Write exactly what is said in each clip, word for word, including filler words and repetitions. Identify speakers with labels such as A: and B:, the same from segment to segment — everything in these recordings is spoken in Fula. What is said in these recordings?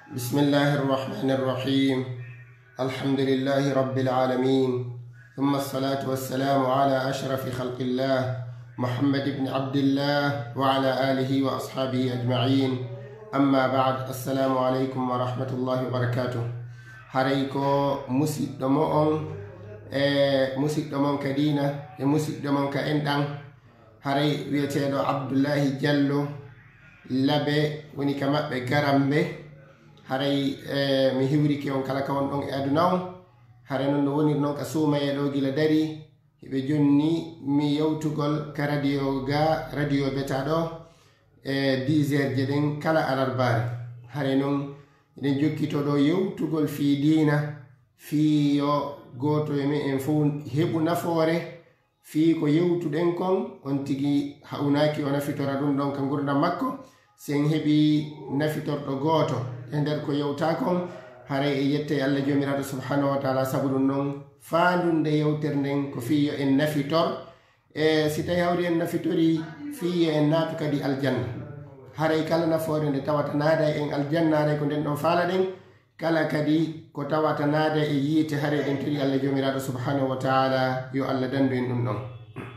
A: بسم الله الرحمن الرحيم. الحمد لله رب العالمين، ثم الصلاة والسلام على أشرف خلق الله محمد بن عبد الله وعلى آله وأصحابه أجمعين. أما بعد، السلام عليكم ورحمة الله وبركاته. حريكو مسيد دمون مسيد دمون كدينة مسيد دمون كإندان حري ويتيدو عبد الله جلو labe woni ka maɓɓe garamɓe haray mi hiwriki on kala ka won ɗon e aduna on haray noon no woniri noon ka suumaye ɗo gila dari heɓe jonni mi yewtugol ka radio ga radio beta ɗo e dix heures je ɗen kala alarbare. haray noon eɗen jokkito ɗo yewtugol fi diina fi yo goto e min en fof heɓu nafoore fi ko yewtuɗen kon on tigi hawnaki o nafitora ɗum ɗon ka gurdam makko sen heɓi nafitorɗo gooto e nder ko yewta kon haray e yette Allah jomiraɗo subhanahu wa taala sabu ɗum noon faandunde yewtere nden ko fiyo en nafitor e si tawi hawri en nafitori fiyo en naatu kadi aljanna. haray kala nafoore nde tawata naada en aljanna haray ko nden ɗon faala ɗen kala kadi ko tawata naada e yiite haray ɗen tori Allah jomiraɗo subhanahu wa taala yo Allah dandu en ɗum ɗon.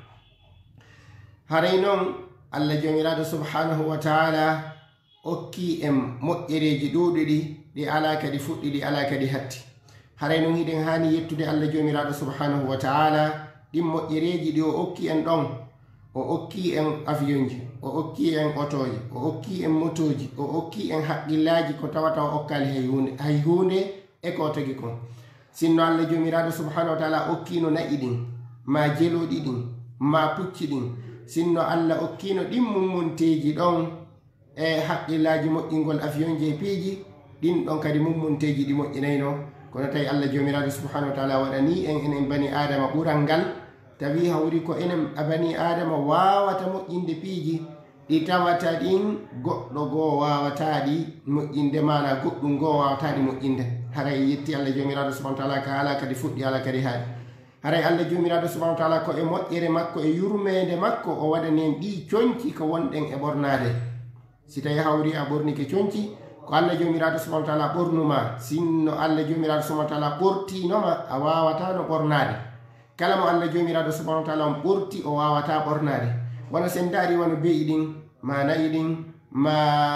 A: haray noon Allah jomiraɗo subhanahu wa taala okki en moƴƴereji ɗuɗuɗi ɗi ala kadi fuɗɗi ɗi ala kadi hatti. haray noon hiɗen hani yettude Allah jomiraɗo subhanahu wa taala ɗin moƴƴereji ɗi o okki en ɗon. o okki en avion ji, o okki en otoji, o okki en motoji, o okki en haqqillaji ko tawata o okkali hay hunde hay hunde e ko tagi kon. sinno Allah jomiraɗo subhanahu wa taala okkino na'i ɗin ma jeloɗi ɗin ma pucci ɗin, sinno Allah okkino ɗin mummunteji ɗon e haqqillaji moƴƴingol avion je piiji ɗin ɗon kadi mummunteji ɗi moƴƴinayno. kono tawi Allah jomiraɗo subhanahu wa taala waɗani en enen bani adama ɓural ngal tawi hawri ko enen bani adama wawata moƴƴinde piiji ɗi tawata ɗin goɗɗo goo wawataɗi moƴƴinde, mana goɗɗum goo wawataɗi moƴƴinde. haray yetti Allah jomiraɗo subhanahu wa taala ka ala kadi fuɗɗi ala kadi haaɗi. haray Allah jomiraɗo subhanahu wa taala ko e moƴƴere makko e yurmede makko o waɗanen ɗi coñci ko wonɗen e ɓornade. si tawi hawri a ɓornike coñci ko Allah jomiraɗo subhanahu wa taala ɓornuma, sinno Allah jomiraɗo subhanahu wa taala ɓortinoma a wawata no ɓornade. kala mo Allah jomiraɗo subhanahu wa taala on ɓorti o wawata ɓornade. wona sen daari wona beyi ɗin ma nayi ɗin ma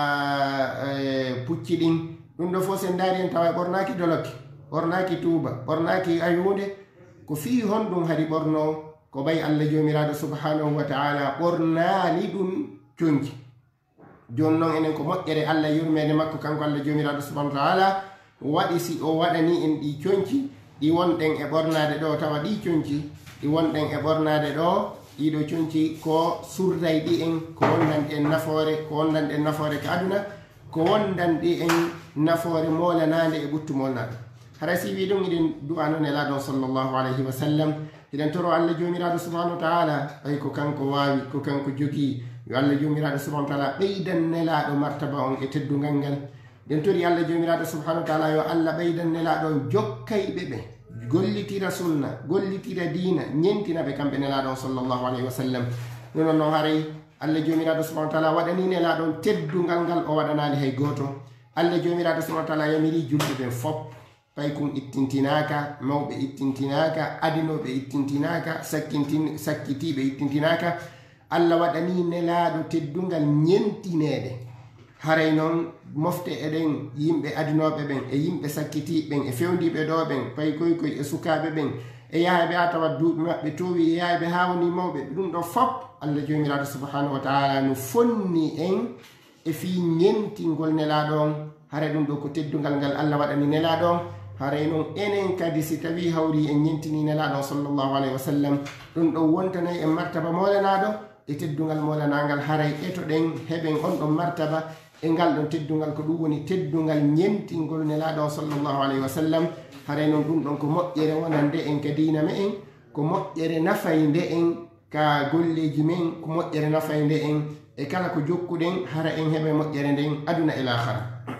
A: pucci ɗin ɗum ɗo fof sen daari en tawa ɓornaki doloke, ɓornaki tuuba, ɓornaki ayunde, ko fi honɗum hadi ɓorno ko ɓay Allah jomiraɗo subhanahu wa taala ɓornali ɗum coñci. joni noon enen ko moƴƴere Allah yurmede makko kanko Allah jomiraɗo subhanahu wa taala waɗi si o waɗani en ɗi coñci ɗi wonɗen e ɓornade ɗo. tawa ɗi coñci ɗi wonɗen e ɓornade ɗo ɗiɗo coñci ko surday ɗi en ko wondanɗi en nafoore ko wondanɗi en nafoore ka aduna ko wondanɗi en nafoore molanade e ɓuttu molnaɗo. haray si wi ɗum iɗen du'a noon e laaɗon sallllahu alayhi wa sallam iɗen toro Allah jomiraɗo subhanahu wa taala ɓay ko kanko wawi ko kanko jogii yo Allah jomiraɗo subhanahu wa taala ɓeydan nelaɗo martaba on e teddugal ngal. den tori Allah jomiraɗo subhanahu wa taala yo Allah ɓeydan nelaɗo on jokkayɓe ɓe gollitira sunna gollitira diina ñentina ɓe kamɓe nelaɗo on sallllahu alayhi wa sallam. nonon noon haray Allah jomiraɗo subhanahu wa taala waɗani nelaɗo on teddugal ngal o waɗanali hay goto. Allah jomiraɗo subhanahu wa taala yamiri julɓe ɓen fop pay kum ittintinaka, mawɓe ittintinaka, adinoɓe ittintinaka, sakkintin sakkitiɓe ittintinaka. Allah waɗani nelaɗo teddugal ñentinede. haray noon mofte eɗen yimɓe adinoɓe ɓen e yimɓe sakkitiɓen e fewdiɓe ɗo ɓen pay koy koy e sukaɓe ɓen e yahaɓe ha tawa duuɓi maɓɓe towi e yahaɓe ha woni mawɓe ɗum ɗo fop Allah jomiraɗo subhanahu wa taala no fonni en e fi ñentingol nelaɗo on. haray ɗum ɗo ko teddugal ngal Allah waɗani nelaɗo on. haray noon enen kadi si tawi hawri en ñentini nelaɗo sallllahu alayhi wa sallam ɗum ɗo wontanayi en martaba molanaɗo e teddugal molanagal. haray etoɗen heɓen on ɗon martaba e ngal ɗon teddugal ko ɗum woni teddugal ñentingol nelaɗo sallllahu alayhi wa sallam. haray noon ɗum ɗon ko moƴƴere wonande en ka diina me en, ko moƴƴere nafayde en ka golleji men, ko moƴƴere nafayde en e kala ko jokkuɗen hara en heɓe moƴƴere nden aduna e lahara.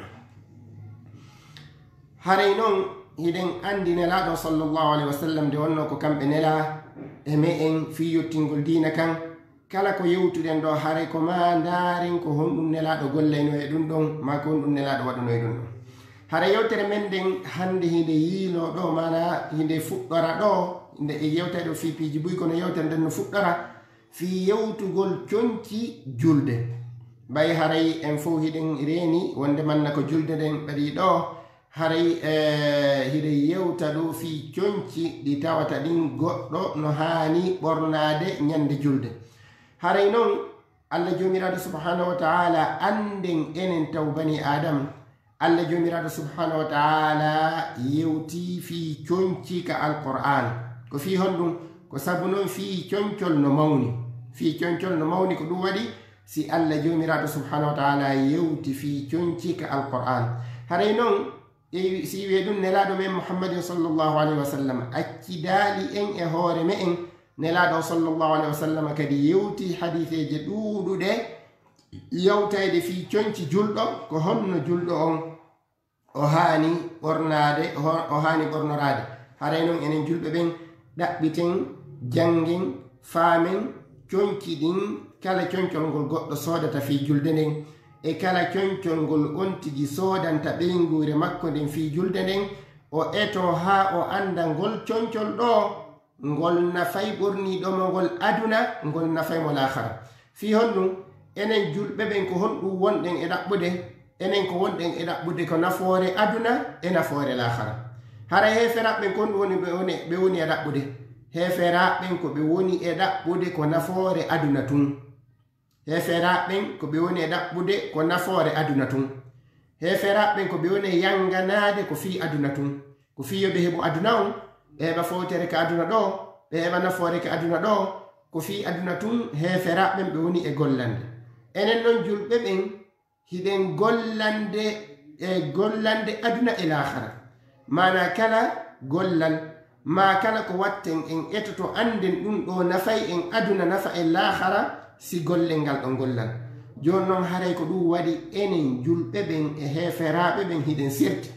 A: haray noon hiɗen andi nelaɗo sallllahu alayhi wa sallam nde wonno ko kamɓe nela e me en fi yettingol diina kan. kala ko yewtuɗen ɗo haray ko ma ndaren ko honɗum nelaɗo gollayno e ɗum ɗon ma ko honɗum nelaɗo waɗano e ɗum ɗon. hara yewtere men nden hande hinde yiino ɗo mana hinde fuɗɗora ɗo nde e yewtere ɗo fi piiji buy kono yewtere nden no fuɗɗora fi yewtugol coñci julde ɓay haray en fof hiɗen reeni wonde manna ko julde nden ɓaɗi ɗo haray e hiɗe yewta ɗo fi coñci ɗi tawata ɗin goɗɗo no haani ɓornade ñande julde haray noon allah jomiraɗo subhanahu wa taala anden enen taw bani adama allah jomiraɗo subhanahu wa taala yewti fi coñci ka alqur'an ko fi honɗum ko sabu noon fi coñcol no mawni fi coñcol no mawni ko ɗum waɗi si allah jomiraɗo subhanahu wa taala yewti fi coñci ka alqur'an haray noon si wiye ɗum nelaɗo men muhammadin sallllahu alayhi wa sallam accidaali en e hoore me en nelaɗo sallllahu alayhi wa sallam kadi yewti hadiseje ɗuuɗuɗe yewtayde fi coñci julɗo ko honno julɗo on o haani ɓornade o haani ɓornorade haray noon enen julɓe ɓen ɗaɓɓiten janggen faamen coñci ɗin kala coñcol ngol goɗɗo soodata fi julde nden e kala coñcol ngol on tigi soodanta ɓeynguure makko nden fi julde nden o eto ha o anda ngol coñcol ɗo ngol nafay ɓorniɗomo ngol aduna ngol nafaymo lahara fi honɗum enen julɓe ɓen ko honɗum wonɗen e ɗaɓɓude enen ko wonɗen e ɗaɓɓude ko nafoore aduna e nafoore lahara hara heferaɓɓen ko honɗum woni ɓe woni ɓe woni e ɗaɓɓude heferaɓɓen ko ɓe woni e ɗaɓɓude ko nafoore aduna tun heferaɓɓen ko ɓe woni e ɗaɓɓude ko nafoore aduna tun heferaɓɓen ko ɓe woni e yanganade ko fi aduna tun ko fi yoɓe heɓo aduna on ɓe heɓa fowtere ka aduna ɗo ɓe heɓa nafoore ka aduna ɗo ko fi aduna tun heferaɓɓen ɓe woni e gollande enen noon julɓe ɓen hiɗen gollande e gollande aduna e lahara mana kala gollal ma kala ko watten en etoto anden ɗum ɗo nafay en aduna nafa e lahara si gollel ngal ɗo gollal joni noon haray ko ɗum waɗi enen julɓe ɓen e heferaɓe ɓen hiɗen sirti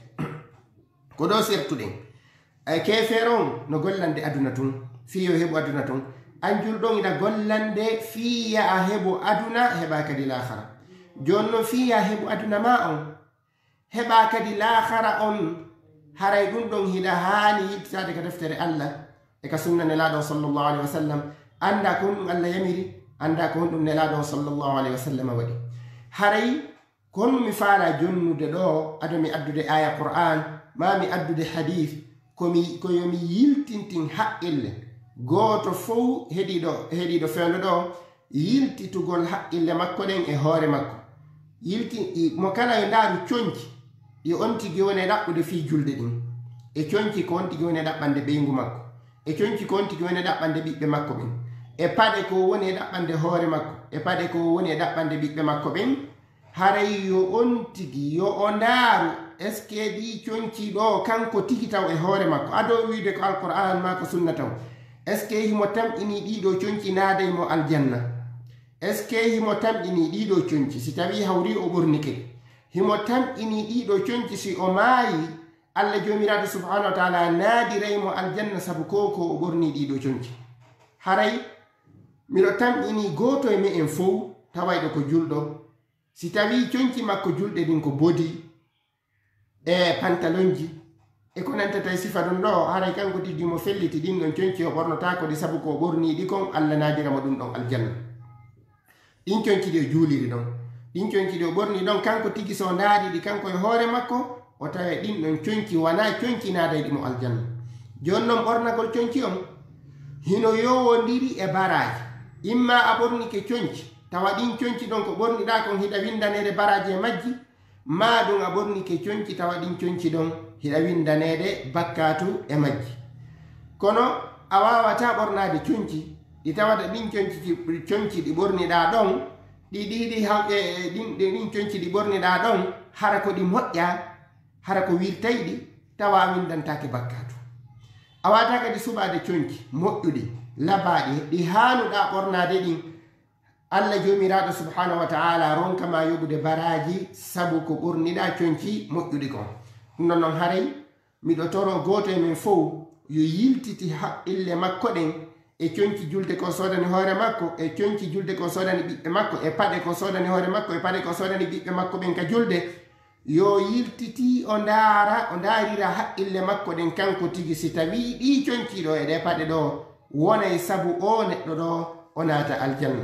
A: ko ɗo sirtuɗen e kefere on no gollande aduna tun fiyo heɓo aduna tun an julɗon ina gollande fiya a heɓo aduna heɓa kadi lahara joni noon fiya heɓo aduna ma on heɓa kadi lahara on haray ɗum ɗon hiɗa haani yittitade ka deftere allah e ka sunna nelaɗon sallllahu alayhi wa sallam anda ko honɗum allah yamiri anda ko honɗum nelaɗon sallllahu alayhi wa sallam waɗi haray ko honɗum mi faala jonnude ɗo adomi addude aya qur'an ma mi addude hadith komi koyomi yiltintin haqqille gooto fof heɗiɗo heɗiɗo fewndo ɗo yiltitugol haqqille makko ɗen e hoore makko yilti mo kala yo ndaaru coñci yo on tigi woni e ɗaɓɓude fi julde ɗin e coñci ko on tigi woni e ɗaɓɓande ɓeyngu makko e coñci ko on tigi woni e ɗaɓɓande ɓiɓɓe makko ɓen e paɗe ko woni e ɗaɓɓande hoore makko e paɗe ko woni e ɗaɓɓande ɓiɓɓe makko ɓen haray yo on tigi yo o ndaaru est ce que ɗi coñci ɗo kanko tigi taw e hoore makko ado wiide ko alqur'an ma ko sunna taw est ce que himo tamƴini ɗiɗo coñci naadey mo aljanna est ce que himo tamƴini ɗiɗo coñci si tawi hawri o ɓornike himo tamƴini ɗiɗo coñci si o maayi allah jomiraɗo subhanahu wa taala naadiraymo aljanna sabu ko ko o ɓorni ɗiɗo coñci haray miɗo tamƴini gooto e me en fof tawayɗo ko julɗo si tawi coñci makko julɗe ɗin ko bodi e pantalonji e ko nanta tawi sifa ɗum ɗo haray kanko tigi mo felliti ɗin ɗon coñci o ɓornotako ɗi sabu ko ɓorni ɗi kon allah naadiramo ɗum ɗon aljanna ɗin coñci ɗi o juuliri ɗon ɗin coñci ɗi o ɓorni ɗon kanko tigi so ndaari ɗi kanko e hoore makko o tawa ɗin ɗon coñci wona coñci naadayɗi mo aljanna joni noon ɓornagol coñci on hino yowodiri e baraji imma a ɓornike coñci tawa ɗin coñci ɗon ko ɓorniɗa kon hiɗa windanede baraji e majji ma ɗum a ɓornike coñci tawa ɗin coñci ɗon hiɗa windanede bakkatu e majji kono a wawata ɓornade coñci ɗi tawata ɗin coñci coñci ɗi ɓorniɗa ɗon ɗi ɗiɗi ɗin ɗin coñci ɗi ɓorniɗa ɗon hara ko ɗi moƴƴa hara ko wirtay ɗi tawa a windantake bakkatu a wata kadi suɓade coñci moƴƴuɗi labaɗi ɗi hanuɗa ɓornade ɗin allah jomiraɗo subhanahu wa taala ronkama yoɓude baraji sabu ko ɓorniɗa coñci moƴƴuɗi kon ɗum non noon haray miɗo toro goto e men fof yo yiltiti haqqille makko ɗen e coñci julde ko sodani hoore makko e coñci julde ko sodani ɓiɓɓe makko e paɗe ko sodani hoore makko e paɗe ko sodani ɓiɓɓe makko ɓen ka julde yo yiltiti o ndaara o ndaarira haqqille makko ɗen kanko tigi si tawi ɗi conciɗo e ɗe paɗe ɗo wonay sabu o neɗɗo ɗo o naata aljanna.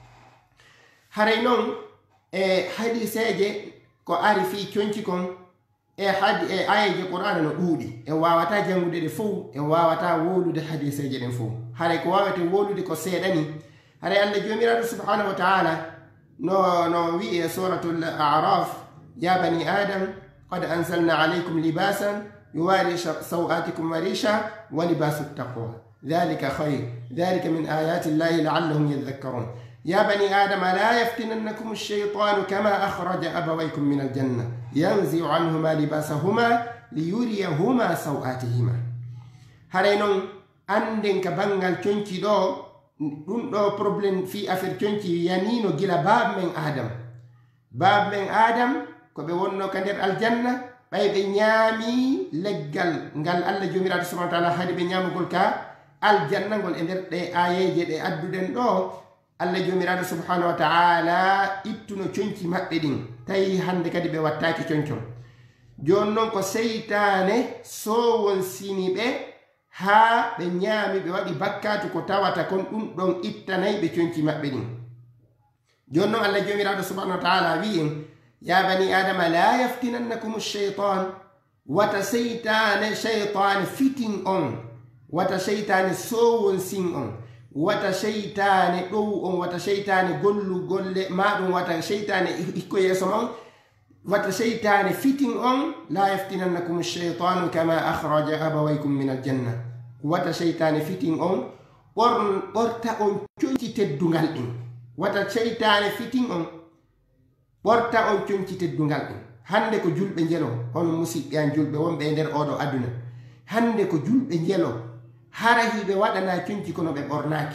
A: haray noon e hadiseje ko ari fi conci kon e hadi e ayeje qur'ana no ɗuuɗi e wawata jangude ɗe fof e wawata wolude hadiseje ɗen fof. haray ko wawete wolude ko seeɗani. haray allah jomiraɗo subhanahu wa taala no no wi e suratul a'raf يا بني آدم قد أنزلنا عليكم لباسا يواري سوآتكم وريشا ولباس التقوى ذلك خير ذلك من آيات الله لعلهم يذكرون. يا بني آدم لا يفتننكم الشيطان كما أخرج أبويكم من الجنة ينزع عنهما لباسهما ليريهما سوآتهما. هرينون أندن كبنغال تشونتي دو دون دو بروبليم في أفر تشونتي يانينو جلا باب من آدم باب من آدم ko ɓe wonno ka nder aljanna ɓay ɓe ñaami leggal ngal allah jomiraɗo subhanahu wa taala haadi ɓe ñaamugol ka aljanna ngol e nder ɗe ayeje ɗe adduɗen ɗo allah jomiraɗo subhanahu wa taala ittuno coñci maɓɓe ɗin tawi hande kadi ɓe wattaki coñcon. joni noon ko seytane sowon sini ɓe haa ɓe ñaami ɓe waɗi bakkatu ko tawata kon ɗum ɗon ittanayi ɓe coñci maɓɓe ɗin. joni noon allah jomiraɗo subhanahu wa taala wi en يا بني آدم لا يفتننكم الشيطان وتا شيطان شيطان فتن أون وتا شيطان سوون سين أون وتا شيطان دو أون وتا شيطان غلو غل ما دون وتا شيطان إكو يسمون وتا شيطان فتن أون لا يفتننكم الشيطان كما أخرج أبويكم من الجنة وتا شيطان فتن أون ورن ورتا أون تشونتي تدونغال إن وتا شيطان فتن أون ɓorta on coñci teddungal ɗum. hande ko julɓe njelo hono musidɓe an julɓe wonɓe e nder oɗo aduna hande ko julɓe njelo hara hiɓe waɗana coñci kono ɓe ɓornaki.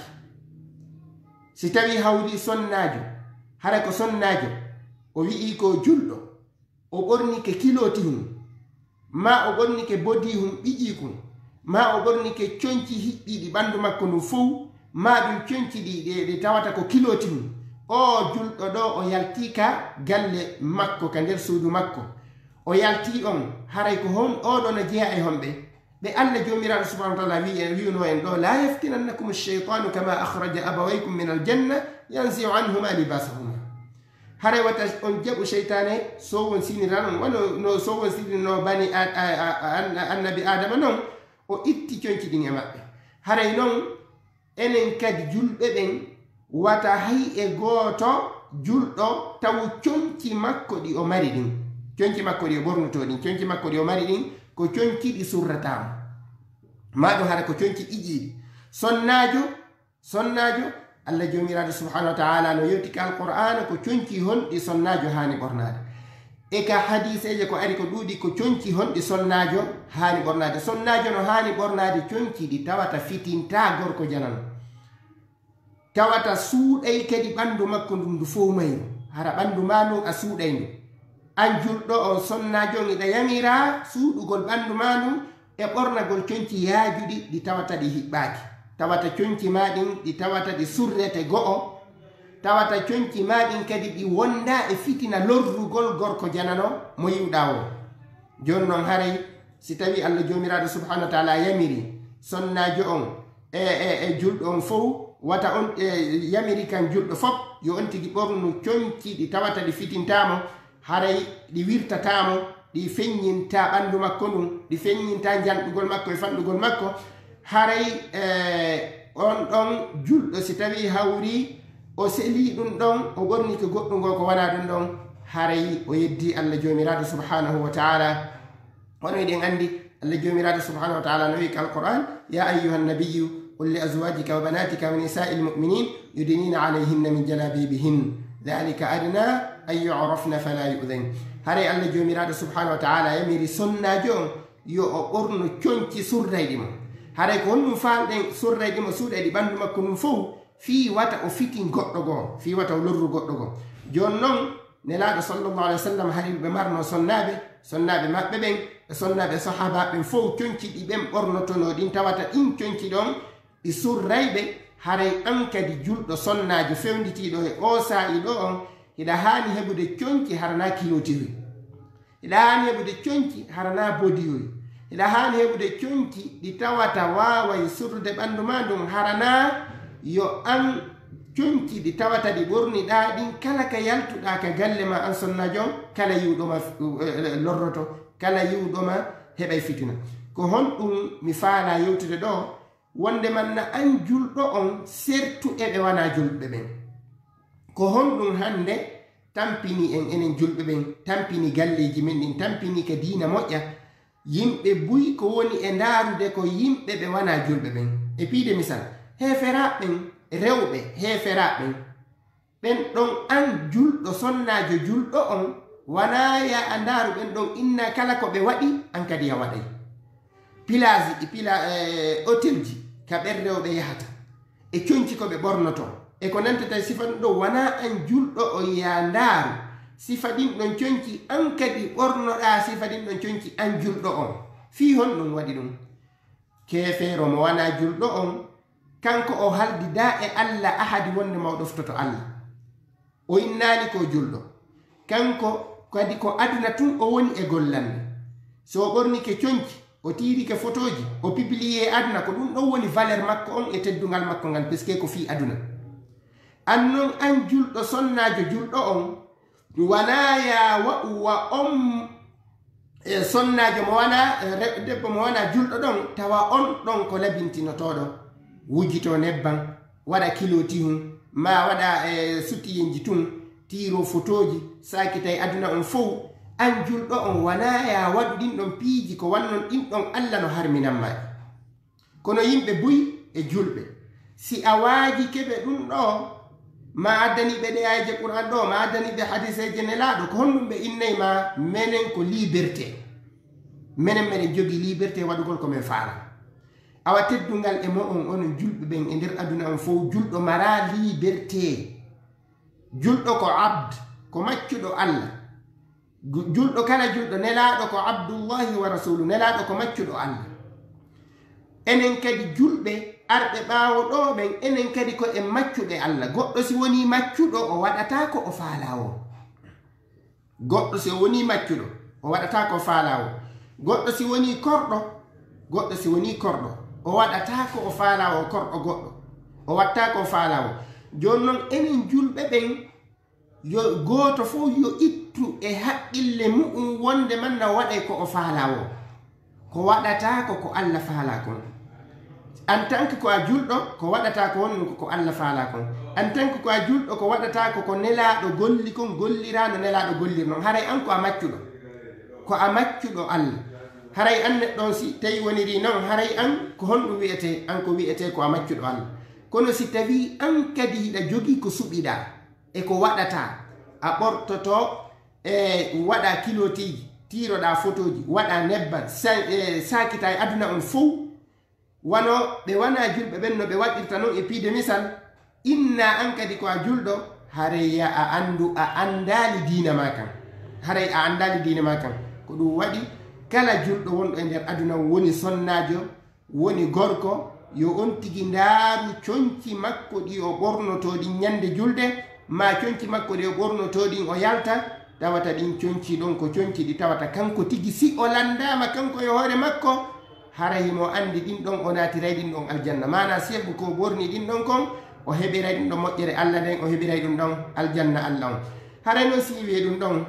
A: si tawi hawri sonnajo hara ko sonnajo o wi'i ko julɗo o ɓornike kiloti hum ma o ɓornike bodi hum ɓiƴi kum ma o ɓornike coñci hiɓɓiɗi ɓandu makko ndu fof ma ɗum coñci ɗi ɗe tawata ko kiloti hum o julɗo ɗo o yalti ka galle makko ka nder suudu makko o yalti on haray ko hon oɗo no jeeya e honɓe ɓe allah jomiraɗo subhanahu wa taala wi en wiwno en ɗo la yaftinannakum alcheytanu kama akhraja abawaykum min aljanna yanziu anhuma libasahuma. haray wata on jaɓu cheytane sowon sinira noon wano no sowon sinino bani annabi adama noon o itti coñci ɗin e maɓɓe. haray noon enen kadi julɓe ɓen wata hay e gooto julɗo taw coñci makko ɗi o mari ɗin coñci makko ɗi o ɓornuto ɗin coñci makko ɗi o mari ɗin ko coñci ɗi surratama maɗum hara ko coñci ɗiƴiɗi. sonnajo sonnajo allah jomiraɗo subhanahu wa taala no yewtiki alqur'ana ko coñci honɗi sonnajo hani ɓornade e ka hadiseje ko ari ko ɗuuɗi ko coñci honɗi sonnajo hani ɓornade. sonnajo no hani ɓornade coñci ɗi tawata fitinta gorko janano tawata suuɗay kadi ɓandu makko ndu ndu fof mayru hara ɓandu ma ndun a suuɗay ndu an julɗo on sonnajo on iɗa yamira suuɗugol ɓandu ma ndun e ɓornagol coñci yaajuɗi ɗi tawata ɗi hiɓɓaki tawata coñci ma ɗin ɗi tawata ɗi surrete go'o tawata coñci ma ɗin kadi ɗi wonda e fitina lorrugol gorko janano mo yiwɗa o. joni noon haray si tawi allah jomiraɗo subhanahu wa taala yamiri sonnajo on e e e julɗo on fof wata on e yamiri kan julɗo fof yo on tigi ɓornu coñci ɗi tawata ɗi fitintamo haray ɗi wirtatamo ɗi feññinta ɓandu makko ndun ɗi feññinta janɗugol makko e fanɗugol makko haray e on ɗon julɗo si tawi hawri o seli ɗum ɗon o ɓorni ko goɗɗum ngo ko wona ɗum ɗon haray o yeddi allah jomiraɗo subhanahu wa taala. hono eɗen andi allah jomiraɗo subhanahu wa taala no wi ka alquran ya ayyuha nabiyu قل لأزواجك وبناتك ونساء المؤمنين يدنين عليهن من جلابيبهن ذلك أدنى أن يعرفن فلا يؤذين. هري الله جميرات سبحانه وتعالى يميري سنة جون يو أورن كونتي سورة ديما هري كون فال سورة ديما سورة دي بند ما كون فو في وتا أفيتين قطعو في وتا ولر قطعو جون نون نلاقي صلى الله عليه وسلم هري بمرنا سنة سنة ما ببين سنة صحابة من فو كونتي دي بم أورن تنو دين تواتا إن كونتي دون ɗi surrayɓe haray an kadi julɗo sonnajo fewnditiɗo e o sa'i ɗo on hiɗa hani heɓude coñci harana kilotiri ida hani heɓude coñci harana bodiyoy ida hani heɓude coñci ɗi tawata waway surrude ɓandu ma ɗum harana yo an coñci ɗi tawata ɗi ɓorniɗa ɗin kala ka yaltuɗa ka galle ma an sonnajo on kala yiwɗoma lorroto kala yiwɗoma heɓay fitina ko honɗum mi faala yewtude ɗo wonde manna an julɗo on sertu eɓe wana julɓe ɓen ko honɗum hande tampini en enen julɓe ɓen tampini galleji men ɗin tampini ka diina moƴƴa yimɓe buy ko woni e ndaarude ko yimɓe ɓe wana julɓe ɓen e piide misal heferaɓen rewɓe heferaɓen ɓen ɗon an julɗo sonnajo julɗo on wana ya a ndaaru ɓen ɗon inna kala ko ɓe waɗi an kadi ya waɗay pilaji ɗi pila hôtel ji ka ɓen rewɓe yahata e coñci ko ɓe ɓornoto e ko nantata sifa ɗum ɗo wana an julɗo o ya ndaaru sifa ɗin ɗon coñci an kadi ɓornoɗa sifa ɗin ɗon coñci an julɗo on fi hon ɗum waɗi ɗum kefeero mo wana julɗo on kanko o haldi da e Allah ahadi wonde ma o ɗoftoto Allah o innani ko julɗo kanko kadi ko aduna tun o woni e gollande so o ɓornike coñci o tiirike photoji o publié aduna ko ɗum ɗon woni valeur makko on e teddungal makko ngal puisque ko fi aduna an non an julɗo sonnajo julɗo on wanaya wa on e sonnajo mo wana debbo mo wana julɗo ɗon tawa on ɗon ko labintinotoɗo wujjito nebban waɗa kiloti hum ma waɗa e sutiyenji tun tiiro photoji sakitay aduna on fof an julɗo on wanaya waɗu ɗin ɗon piiji ko wannon ɗin ɗon Allah no harminanma kono yimɓe buy e julɓe si a waaji keɓe ɗum ɗo ma addani ɓe ɗeyaje qur'an ɗo ma addani ɓe hadiseje nelaɗo ko honɗum ɓe innay ma menen ko liberté menen meɗen jogi liberté waɗugol ko men faala awa teddungal e mo on onon julɓe ɓen e nder aduna on fof julɗo mara liberté julɗo ko abd ko maccuɗo Allah julɗo kala julɗo nelaɗo ko abdullahi wa rasulu nelaɗo ko maccuɗo Allah enen kadi julɓe arɓe ɓaawo ɗo ɓen enen kadi ko en maccuɓe Allah goɗɗo si woni maccuɗo o waɗata ko o faalawo goɗɗo si woni maccuɗo o waɗata ko faalawo goɗɗo si woni korɗo goɗɗo si woni korɗo o waɗata ko o faalawo korɗo goɗɗo o watta ko faalawo joni noon enen julɓe ɓen yo gooto fof yo ittu e haqqille muɗum wonde man no waɗay ko o faalawo ko waɗata ko ko Allah faala kon en tant que ko a julɗo ko waɗata ko wonno ko Allah faala kon en tant que ko a julɗo ko waɗata ko ko nelaɗo golli kon gollirano nelaɗo gollir noon haray an ko a maccuɗo ko a maccuɗo Allah haray an neɗɗon si tawi woniri noon haray an ko honɗum wiyete an ko wiyete ko a maccuɗo Allah kono si tawi an kadi hiɗa jogii ko suɓiɗa e ko waɗata a ɓortoto e waɗa kilotiji tiroɗa photoji waɗa nebban sakita e aduna on fof wano ɓe wana julɓe ɓen no ɓe waɗirta noon e piide misal inna an kadi ko a julɗo haray ya a andu a andali diina ma kan haray a andali diina ma kan ko ɗum waɗi kala julɗo wonɗo e nder aduna woni sonnajo woni gorko yo on tigi ndaaru coñci makko ɗi o ɓornotoɗin ñande julde ma coñci makko ɗi o ɓornotoɗin o yalta tawata ɗin coñci ɗon ko coñci ɗi tawata kanko tigi si o landama kanko e hoore makko haray mo andi ɗin ɗon o naatiray ɗin ɗon aljanna mana sebu ko ɓorni ɗin ɗon kon o heɓiray ɗum ɗon moƴƴere Allah nden o heɓiray ɗum ɗon aljanna Allah on haray noon si wiye ɗum ɗon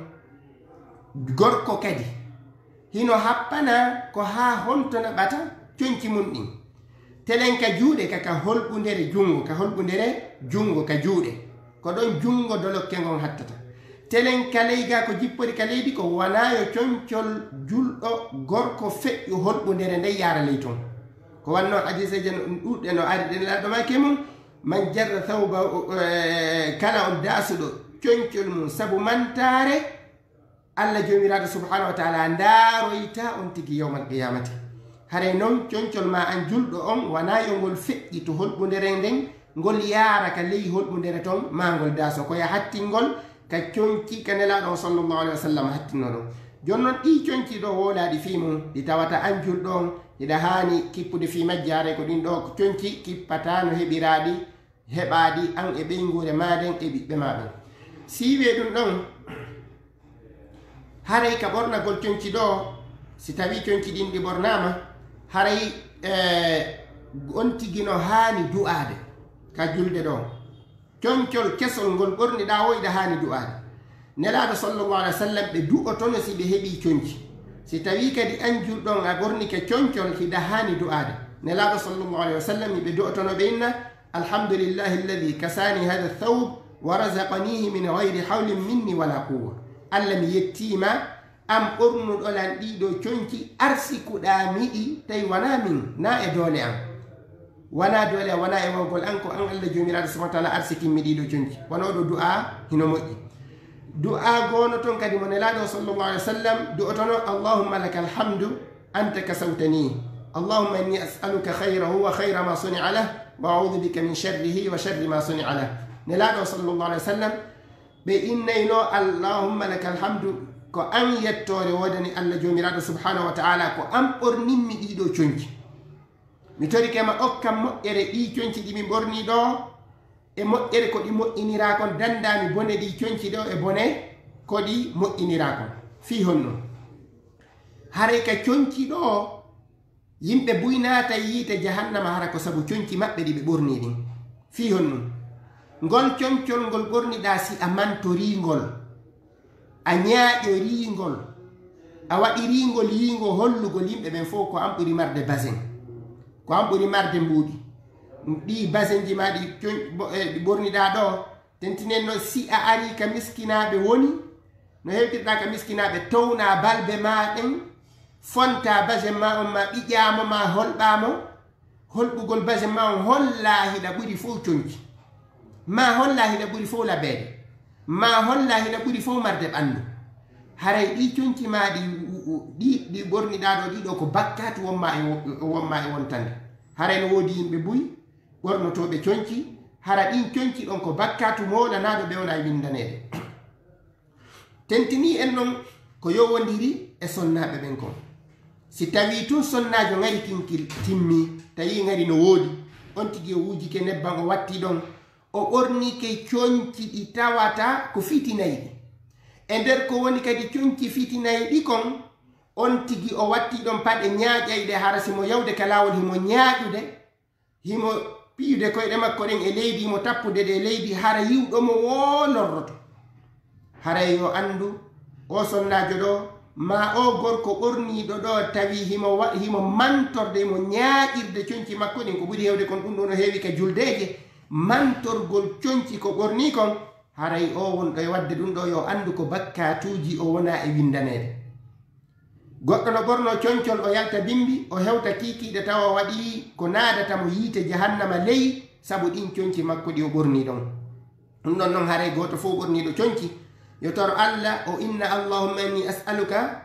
A: gorko kadi hino happana ko ha honto naɓata coñci mum ɗin telen ka juuɗe kaka holɓundere jungo ka holɓundere jungo ka juuɗe ko ɗon jungo dolokke ngon hattata telen ka leyga ko jippori ka leydi ko wanayo coñcol julɗo gorko feƴƴu holɓundere nde yara ley toon ko wanno hadiseje no ɗum ɗuɗɗe no ari ɗen laɗo make mum man jarra thawba kala on dasuɗo coñcol mum sabu mantare Allah jomiraɗo subhanahu wa taala ndaroyta on tigi yawmal qiyamati haray noon coñcol ma an julɗo on wana yo ngol feƴƴi to holɓundere nden ngol yaara ka ley holɓundere toon ma ngol daso koya hattingol ka coñci ka nelaɗo o sallllahu alayhi wa sallam hattinno ɗon joni noon ɗi coñci ɗo wolaɗi fi mum ɗi tawata an julɗo on hiɗa hani kippude fi majji haray ko ɗin ɗo coñci kippata no heɓiraɗi heɓaɗi an e ɓeygure maɗen e ɓiɓɓe maɗen si wiye ɗum ɗon haray ka ɓornagol coñci ɗo si tawi coñci ɗin ɗi ɓornama haray on tigino haani du'ade ka julde ɗo coñcol kesol ngol ɓorniɗa o iɗa haani du'ade nelaɗo sallllahu alih wa sallam ɓe du'otono si ɓe heeɓi coñci si tawi kadi an julɗon a ɓornike coñcol hiɗa haani du'ade nelaɗo sallllahu alih wa sallam ɓe du'otono ɓe inna alhamdulillahi alladi kasani hada thawb wa razaqanihi min gayri hawlin minni wala quwa allah mi yettima am ɓornuɗolan ɗiɗo coñci arsikuɗa miɗi tawi wona min na e doole am wona doole am wona e wawgol an ko an allah jomiraɗo subahana taala arsikinmi ɗiɗo coñci wona oɗo du'a hino moƴƴi du'a gono toon kadi mo nelaɗo sallllahu alih wa sallam du'otono allahumma laka alhamdu anta kasawtani allahumma inni as'aluka khayrahu wa khayra ma sunia lah wa audu bika min sharrihi wa sharri ma sunia lah nelaɗo sallllahu alih wa sallam ɓe innayno allahumma laka alhamdu ko an yettore wodani allah jomiraɗo subhanahu wa taala ko an ɓorninmi ɗiɗo coñci mi torikema okkam moƴƴere ɗi coñci ɗi min ɓorni ɗo e moƴƴere ko ɗi moƴƴinira kon dandami bone ɗi coñci ɗo e bone ko ɗi moƴƴinira kon fi honno haray ka coñci ɗo yimɓe buynata yiite jahannama hara ko saabu coñci maɓɓe ɗi ɓe ɓorni ɗin fi honno ngol coñcol ngol ɓorniɗa si a mantoringol a ñaaƴoringol a waɗiringol yiingo hollugol yimɓe ɓen fof ko an ɓuri marde basin ko an ɓuri marde mbuuɗi ɗi basin ji ma ɗi ɗi ɓorniɗa ɗo tentinen noon si a ari ka miskinaɓe woni no hewtirɗa ka miskinaɓe towna balbe ma ɗen fonta basin ma on ma ɓiƴamo ma holɓamo holɓugol basin ma on holla hiɗa ɓuri fof coñci ma holla hiɗa ɓuri fof labeede ma holla hiɗa ɓuri fof marde ɓandu haray ɗi coñci ma ɗi ɗi ɗi ɓorniɗa ɗo ɗiɗo ko bakkatu wonma e wonma e wontande haray no woodi yimɓe buy ɓornotoɓe coñci hara ɗin coñci ɗon ko bakkatu molanaɗo ɓe wona e windanede tentini en noon ko yowodiri e sonnaɓe ɓen kon si tawi tun sonnajo ngari kinkil timmi tawi ngari no woodi on tigi o wujike nebban o watti ɗon o ɓornike coñci ɗi tawata ko fitinayi ɗi e nder ko woni kadi coñci fitinayi ɗi kon on tigi o watti ɗon paɗe ñaaƴayɗe hara simo yawde ka lawol himo ñaaƴude himo piyude koyɗe makko ɗen e leydi himo tappude ɗe leydi hara yiwɗomo wolorroto haray yo andu o sonnajo ɗo ma o gorko ɓorniɗo ɗo tawi himo himo mantorde himo ñaaƴirde coñci makko ɗin ko ɓuri hewde kon ɗum ɗo no heewi ka juldeje mantorgol coñci ko ɓorni kon haray o wonɗo e wadde ɗum ɗo yo andu ko bakkatuji o wona e windanede goɗɗo no ɓorno coñcol o yalta bimbi o hewta kikiɗe tawa waɗi ko naadata mo yiite jahannama ley saabu ɗin coñci makko ɗi o ɓorni ɗon ɗum ɗon noon haray goto fof ɓorniɗo coñci yo toro allah o inna allahumma inni as'aluka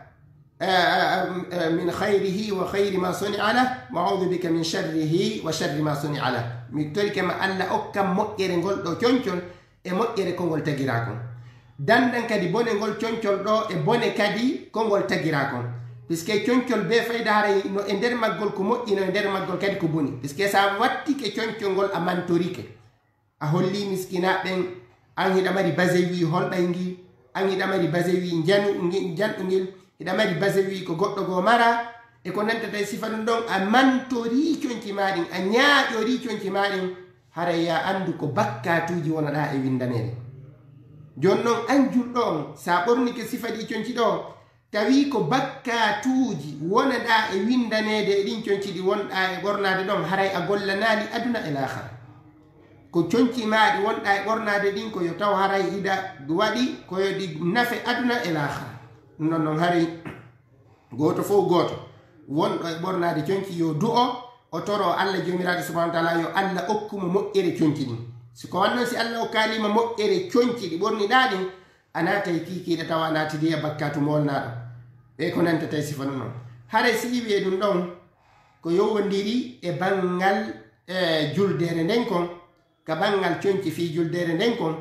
A: min khayrihi wa khayri ma sunia lah wa audu bika min sharrihi wa sharri ma sunia lah mi torikema allah okkam moƴƴere ngol ɗo coñcol e moƴƴere kongol tagira kon dandan kadi bone ngol coñcol ɗo e bone kadi kongol tagira kon puisque coñcol be fayda haray no e nder maggol ko moƴƴi no e nder maggol kadi ko boni puisque sa wattike coñcol ngol a mantorike a holli miskinaɓen an hiɗa mari basewi holɓay ngi an hiɗa mari basewi janɗugel hiɗa mari basewi ko goɗɗo go mara e ko nantata e sifa ɗum ɗon a mantori coñci maɗin a ñaaƴori coñci maɗin haray ya andu ko bakkatuji wonaɗa e windanede joni noon an julɗo on sa ɓornike sifa ɗi coñci ɗo tawi ko bakkatuji wonaɗa e windanede e ɗin coñci ɗi wonɗa e ɓornade ɗon haray a gollanali aduna e lahara ko coñci maɗi wonɗa e ɓornade ɗin ko yo taw haray hiɗa waɗi koyo ɗi nafe aduna e lahara ɗum non noon haray goto fof goto wonɗo e ɓornade coñci yo du'o o toro allah jomiraɗo subahana taala yo allah okkumo moƴƴere coñci ɗin siko wannon si allah okkalima moƴƴere coñci ɗi ɓorniɗa ɗin a naata e kikiɗe tawa a naatidi e bakkatu molnaɗo ɓe ko nantata e sifa non haray si wiye ɗum ɗon ko yowodiri e bangal e juldere nden kon ka bangal coñci fi juldere nden kon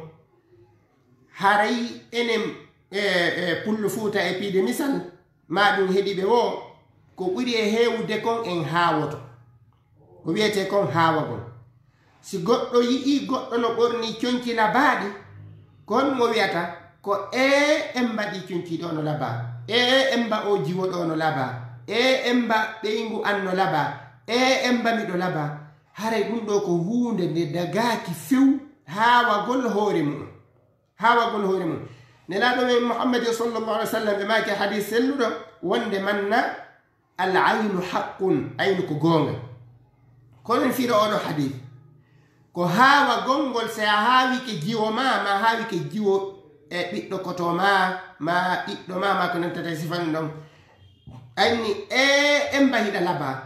A: haray enen e pullo fuuta e piide misal ma ɗum heɗiɓe wo ko ɓuri e hewde kon en haawoto ko wiyete kon haawagol si goɗɗo yi'i goɗɗo no ɓorni coñci labaɗi kon mo wiyata ko e en mbaɗi coñci ɗo no laba e emba o jiwo ɗo no laba e emba ɓeygu an no laba e emba miɗo laba haray ɗum ɗo ko hunde nde dagaki few hawagol hoore mum hawagol hoore mum nelaɗo men muhammad sallallahu alaihi wasallam ɓe maki hadis selluɗo wonde manna al aynu haqqun aynu ko gonga konon fira oɗo hadis ko hawa gongol se a hawike jiwo ma ma hawike jiwo e ɓiɗɗo koto ma ma ɓiɗɗo ma ma ko nantata sifan ɗon anni e emba hiɗa laba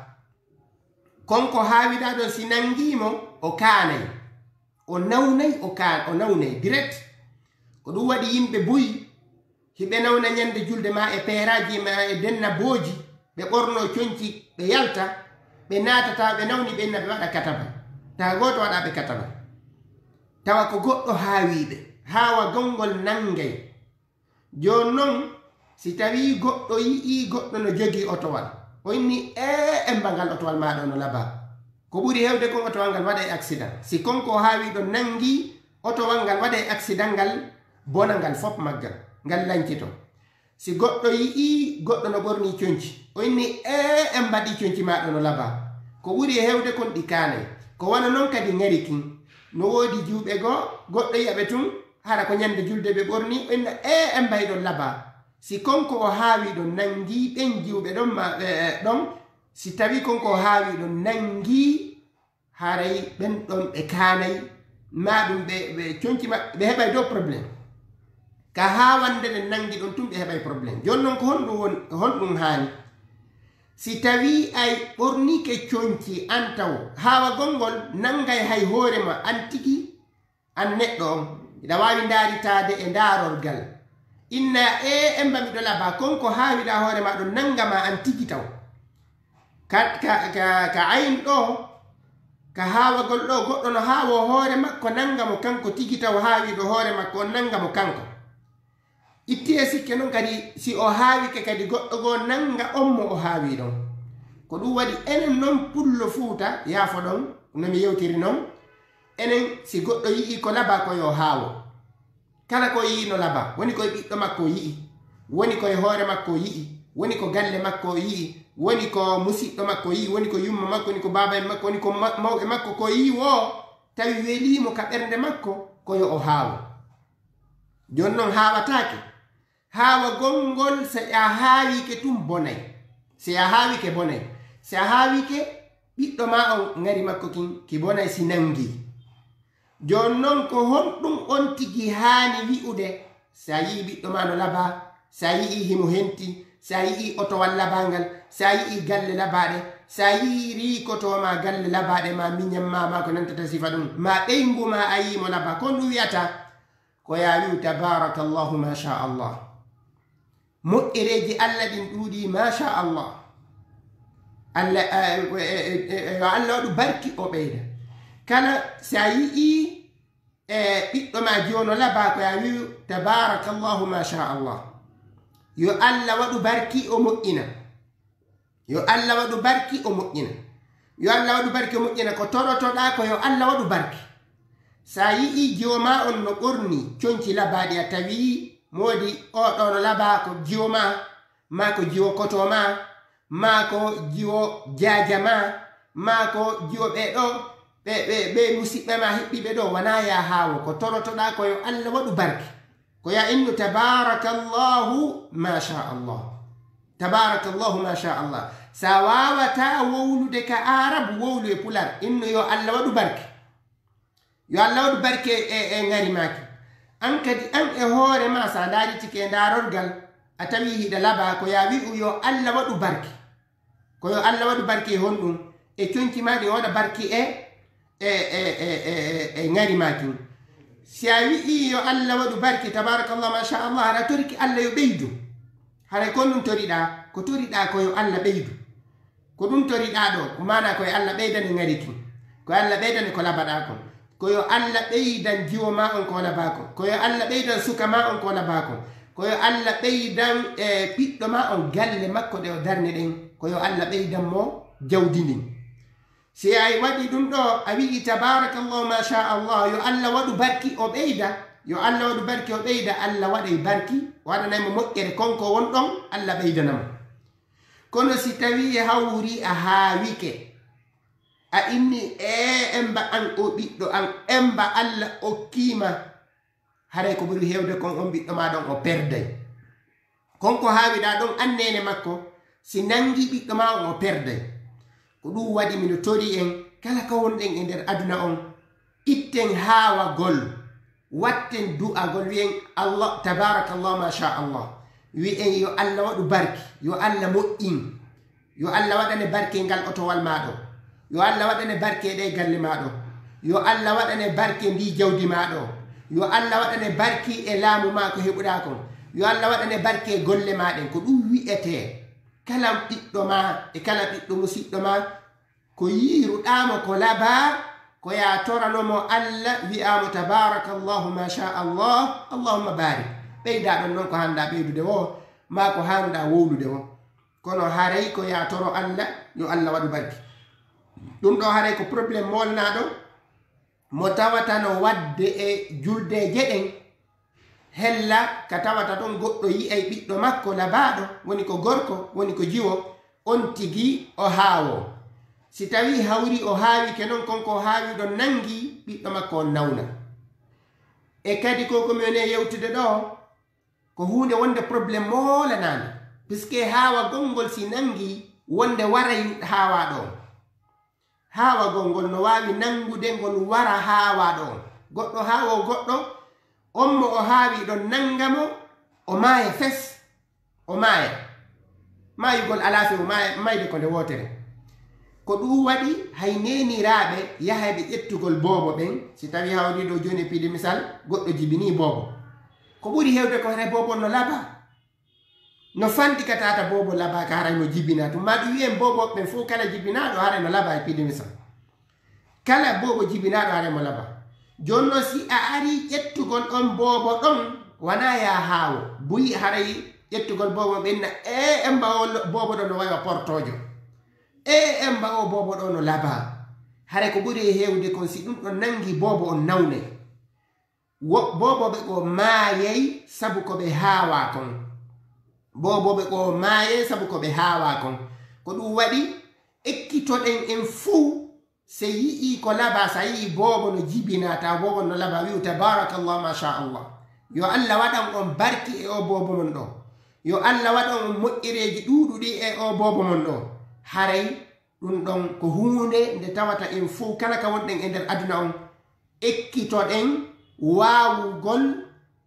A: konko hawiɗa ɗon si nangimo o kanay o nawnay o kan o nawnay direct ko ɗum waɗi yimɓe buyi hiɓe nawna ñande julde ma e peeraji ma e denna booji ɓe ɓorno coñci ɓe yalta ɓe natata ɓe nawni ɓenna ɓe waɗa kataba ta goto waɗaɓe kataba tawa ko goɗɗo haawiɓe hawa gongol nangay jon noon si tawi goɗɗo yii goɗɗo no jogi otowal o inni e embangal otowal maɗo no laba ko ɓuri hewde kon otowal ngal waɗa e accident si konko haawiɗo nangi otowal ngal waɗa e accident ngal bona ngal fop maggal ngal lancito si goɗɗo yii goɗɗo no ɓorni coñci o inni e en mbaɗi coñci maɗo no laba ko ɓuri hewde kon ɗi kanay ko wana noon kadi ngari kin no woodi juuɓe goo goɗɗo yiyaɓe tun hara ko ñande julde ɓe ɓorni o inna e en mbayɗon laba si konko o haawiɗo nangi ɓen jiwɓe ɗon ma ɗon si tawi konko o haawiɗo nangi haray ɓen ɗon ɓe kanay ma ɗum ɓe coñci maɓɓe ɓe heɓay dow probléme ka hawande ɗe nangi ɗon tun ɓe heɓay probléme joni noon ko honɗum woni honɗum haani si tawi ay ɓornike coñci an taw hawa gongol nangay hay hoorema an tigi an neɗɗo on iɗa wawi daaritade e daarorgal inna e emba miɗo laba konko haawiɗa hoore ma ɗo nangama an tigi taw ka, ka, ka, ka ayin ɗo ka haawagol ɗo goɗɗo no haawo hoore makko nangamo kanko tigi taw haawiɗo hoore makko on nangamo kanko itti e sikke noon kadi si o haawike kadi goɗɗo goo nanga on mo o haawi ɗon ko ɗum waɗi enen noon pullo fuuta yaafo ɗon nomi yewtiri noon enen si goɗɗo yii ko laba koyo haawo kala ko yii no laba woni koye ɓiɗɗo makko yii woni koye hoore makko yii woni ko galle makko yii woni ko musiɗɗo makko yii woni ko yumma makko woni ko baba en makko woni ko mawɓe makko ko yii wo tawi welimo ka ɓernde makko koyo o haawo joni noon haawatake haawa gongol so a haawike tum bonay si a haawike bonay si a haawike ɓiɗɗo ma on ngari makko kin ki bonay si nangi joni noon ko honɗum on tigi haani wi'ude sa yii ɓiɗɗo ma no laba sa yii himo henti sa yii otowal labangal sa yii galle labaɗe sa yii rikotoma galle labaɗe ma miñam ma ma ko nantata sifa ɗum ma ɓeygu ma a yimo laba kon ɗum wiyata ko ya wi'u tabarakallahu ma sha allah moƴƴereji allah ɗin ɗuuɗi ma sha allah allah yo allah waɗu barki o ɓeyda kala sa yii e ɓiɗɗo ma jono laba ko ya wi'u tabarakallahu ma sha allah yo allah waɗu barki o moƴƴina yo allah waɗu barki o moƴƴina yo allah waɗu barki o moƴƴina ko torotoɗa ko yo allah waɗu barki sa yii joma on no ɓorni coñci labaɗi a tawi modi oɗo no laba ko jiwo ma ma ko jiwo koto ma ma ko jiwo jaja ma ma ko jiwo ɓeɗo ɓe ɓe ɓe musidɓe ma heɓɓiɓe ɗo wana ya haawo ko torotoɗa ko yo allah waɗu barki ko ya innu tabarakallahu ma sha allah tabarakallahu ma sha allah sa wawata wowlude ka arabu wowlu e pular innu yo allah waɗu barki yo allah waɗu barki e, e ngari maki an kadi an e hoore ma sa daaritike e daarorgal a tawi hiɗa laba ko ya wi'u yo allah waɗu barki ko yo allah waɗu barki e honɗum e coñci ma ɗi waɗa barki e e e e e ngari maki si a wi'i yo allah waɗu barki tabarakallah masha allah hara toriki allah yo ɓeydu hara kon ɗum toriɗa ko toriɗa ko yo allah ɓeydu ko ɗum toriɗa ɗo ko mana koye allah ɓeydani ngari kin ko allah ɓeydani ko labaɗa kon ko yo allah ɓeydan jiwo ma on ko laba kon ko yo allah ɓeydan suka ma on ko laba kon ko yo allah ɓeydan e ɓiɗɗo ma on galle makko ɗe o darne ɗen ko yo allah ɓeydan mo jawdi ndin si a waɗi ɗum ɗo a wi'i tabarakallahu ma sha allah yo allah waɗu barki o ɓeyda yo Allah waɗu barki o ɓeyda Allah waɗay barki waɗanaymo moƴƴere konko won ɗon Allah ɓeydanamo. Kono si tawi hawri a haawike a inni e emba an o ɓiɗɗo an emba Allah okkima haray ko ɓuri hewde kon on ɓiɗɗo ma ɗon o perday. Konko haawiɗa ɗon annene makko si nangi ɓiɗɗo ma on o perday. Ko ɗum waɗi mino tori en kala ka wonɗen e nder aduna on itten haawagol watten du'agol wi'en Allah tabarakallah ma sha Allah, wi'en yo Allah waɗu barki, yo Allah moƴƴin, yo Allah waɗane barke ngal otowal maɗo, yo Allah waɗane barke ɗe galle maɗo, yo Allah waɗane barke ndi jawdi maɗo, yo Allah waɗane barki e laamu ma ko heɓuɗa kon, yo Allah waɗane barke golle maɗen. Ko ɗum wi'ete kala ɓiɗɗo ma e kala ɓiɗɗo musidɗo ma ko yiruɗamo ko laba ko ya toranomo Allah wi'amo tabarakallahu ma sha Allah allahumma barik. Ɓeyda ɗon noon ko handa ɓeydude wo ma ko handa wowlude wo, kono haray ko ya toro Allah yo Allah waɗu barki. Ɗum ɗo haray ko probléme molnaɗo mo tawata no wadde e juldeje ɗen hella ka tawata ɗon goɗɗo yi'ay ɓiɗɗo makko labaɗo woni ko gorko woni ko jiwo on tigi o haawo. Si tawi hawri o haawi ke noon konko haawi ɗo nangi ɓiɗɗo makko on nawna. E kadi ko ko mine yewtude ɗo ko hunde wonde probléme molanani, puisque haawa gongol si nangi wonde waray haawa ɗo. Haawa gongol no wawi nangude ngol wara haawa ɗo. Goɗɗo haawo goɗɗo on mo o haawi ɗon nangamo o maaya fes o maaya maayugol ala few mayde ko nde wotere. Ko ɗum waɗi hay neniraɓe yahaɓe ƴettugol boobo ɓen. Si tawi hawri ɗo joni piide misal goɗɗo jibini boobo, ko ɓuri hewde ko hara boobo no laba no fandi ka tata boobo laba ka haray no jibina. Tum ma ɗum wiyen boobo ɓen fof kala jibinaɗo haray no laba e piide misal, kala boobo jibinaɗo haray mo laba. Jonno si a ari ƴettugol on boobo ɗon wana ya haawo buyi haray ƴettugol boobo ɓenna e en mbawo boobo ɗo no wawa portojo, e en mbawo boobo ɗo no laba. Haray ko ɓuri hewde kon si ɗum ɗon nangi boobo on nawne. Boobo ɓe ko maayay sabu ko ɓe haawa kon, boobo ɓe ko maayay sabu ko ɓe haawa kon. Ko ɗum waɗi ekkitoɗen en fuu se yi'i ko laba, sa yi'i boobo no jibinata boobo no laba wi'u tabarakallah ma sha Allah, yo Allah waɗan on barki e o boobo mon ɗo, yo Allah waɗan on moƴƴereji ɗuɗuɗi e o boobo mon ɗo. Haray ɗum ɗon ko hunde nde tawata en fuu kala ka wonɗen e nder aduna on ekkitoɗen waawugol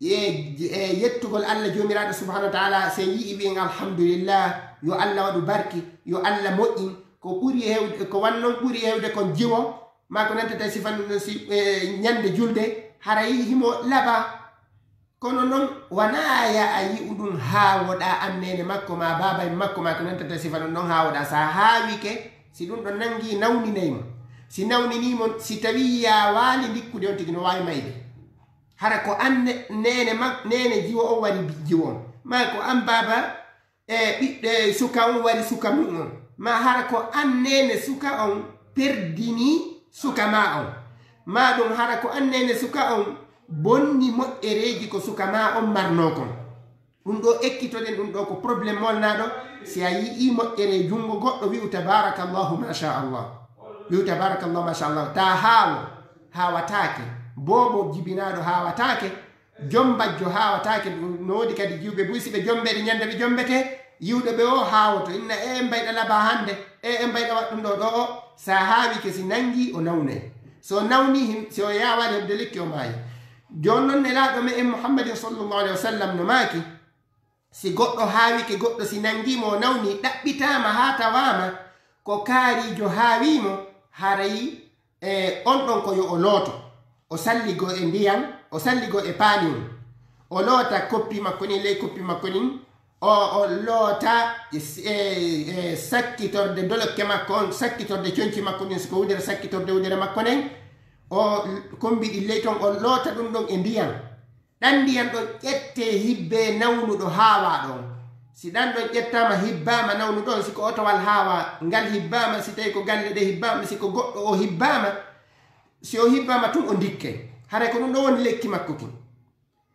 A: e yettugol Allah jomiraɗo subhanahu wa taala. Se yi'i wi'en alhamdulillah, yo Allah waɗu barki, yo Allah moƴƴin. Ko ɓuri hewde ko wannon ɓuri hewde kon jiwo ma ko nantata sifanno si ñande julde haray himo laba. Kono noon wana ya a yi'u ɗum haawoɗa annene makko ma baba en makko ma ko nantata sifano noon haawoɗa. Sa haawi ke si ɗum ɗon nangi nawninaymo, si nawninimo si tawi ya waali ndikkude on tigi no wawi mayde. Hara ko an nene mak nene jiwo on wari jiwo on, ma ko an baba e ɓiɗɗe suka on wari suka mum on, ma hara ko an nene suka on perdini suka ma on, ma ɗum hara ko an nene suka on bonni moƴƴereji ko suka ma on marno kon. Ɗum ɗo ekkitoɗen ɗum ɗo ko probléme molnaɗo. Si a yi'i moƴƴere jungo goɗɗo wi'u tabarakallahu ma sha Allah, wi'u tabarakallahu ma sha Allah. Ta haawo hawatake, boobo jibinaɗo hawatake, jombajjo hawatake. No wodi kadi jiwɓe buy si ɓe jombeɗe ñande ɓe jombete yiwɗo ɓe o haawoto inna e mbayɗa laba hande e e mbayɗa waɗɗum ɗo ɗo o. Sa haawi ke si nangi o nawne, so nawni si o yawani hebde lekki o maayi. Jon noon nelaɗo me en Muhammadin sallallahu alaihi wa sallam no maaki si goɗɗo haawike goɗɗo si nangimo o nawni ɗaɓɓitama ha tawama ko kaarijo haawimo haray e on ɗon ko yo o looto, o salligo e ndiyam, o salligo e paani on, o loota koppi makko nin ley koppi makko nin, o o loota e e sakkitorde dolokke makko on, sakkitorde coñci makko nin siko wudere sakkitorde wudere makko nen, o kombiɗi ley ton o loota ɗum ɗon e ndiyam. ɗan ndiyam ɗon ƴette hibbe nawnuɗo haawa ɗon. Si ɗan ɗon ƴettama hibbama nawnuɗon siko otowal haawa ngal hibbama, si tawi ko galle ɗe hibbama, siko goɗɗo o hibbama, si o hibbama tun o dikke. Haray ko ɗum ɗo woni lekki makko kin.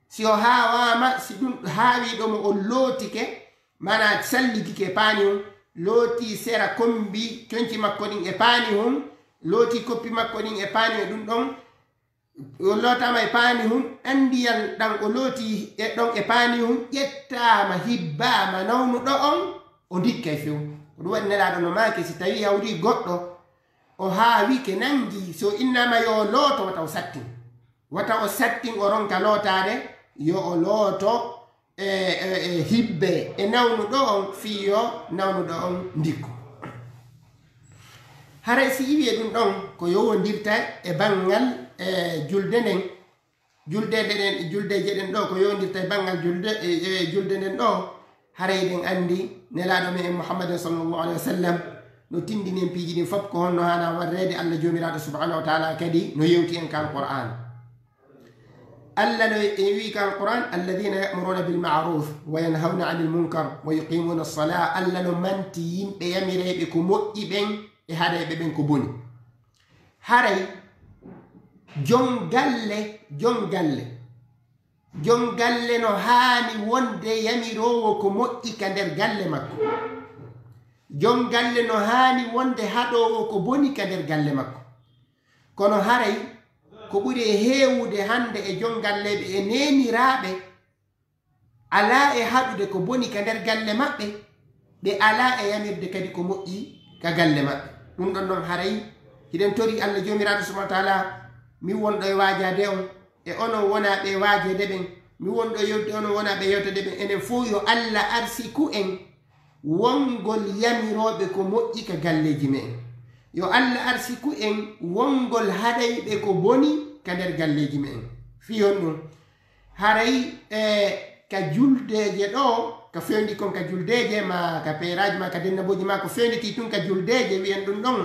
A: si o hawama si ɗum haawi ɗomo o lootike mana salligike e paani hum looti sera kombi coñci makko ɗin e paani hum looti koppi makko ɗin e paani e ɗum ɗon o lootama e paani hum ɗandiyal ɗan o looti e ɗon e paani hum ƴettama hibbama nawnuɗo on o dikka e few ɗum waɗi nelaɗo no maake si tawi hawri goɗɗo o haawike nangi so innama yo looto wata o sattin wata o sattin o ronka lootade yo o looto e, e, e hibbe e nawnuɗo on fiyo nawnuɗo on ndikko hara si iwi e ɗum ɗon ko yowondirta e bangal e julde nden juldede ɗen juldeje ɗen ɗo ko yowondirta e bangal julde e julde nden ɗo haray ɗen andi nelaɗo men en muhammadin sallllahu alayhi wa sallam no tindini en piiji ɗin fof ko honno hana warrede allah jomiraɗo subhanahu wa taala kadi no yewti en kan qur'an allah no wi kan qur'an alladina yamuruna bilmaruf wa yanhawna ani lmunkar wa yuqimuna alsala allah no manti yimɓe yamireɓe ko moƴƴi ɓen e haɗayɓe ɓen ko boni haray jon galle jon galle jon galle no haani wonde yamirowo ko moƴƴi ka nder galle makko jon galle no haani wonde haɗowo ko boni ka nder galle makko kono haray ko ɓuri e heewude hande e jon galleɓe e neniraɓe ala e haɗude ko boni ka nder galle maɓɓe ɓe ala e yamirde kadi ko moƴƴi ka galle maɓɓe ɗum ɗon ɗon haray hiɗen tori allah jomiraɗo subhanahu wa taala mi wonɗo e waajade on e onon wonaɓe e waajede ɓen mi wonɗo yewde onon wonaɓe yewtede ɓen enen fof yo allah arsiku en wongol yamiroɓe ko moƴƴi ka galleji men yo allah arsiku en wongol haɗayɓe ko boni ka nder galleji men fiyon ɗum haray e ka juldeje ɗo ka fewndi kon ka juldeje ma ka peeraji ma ka dennaboji ma ko fewnditi tun ka juldeje wiyen ɗum ɗon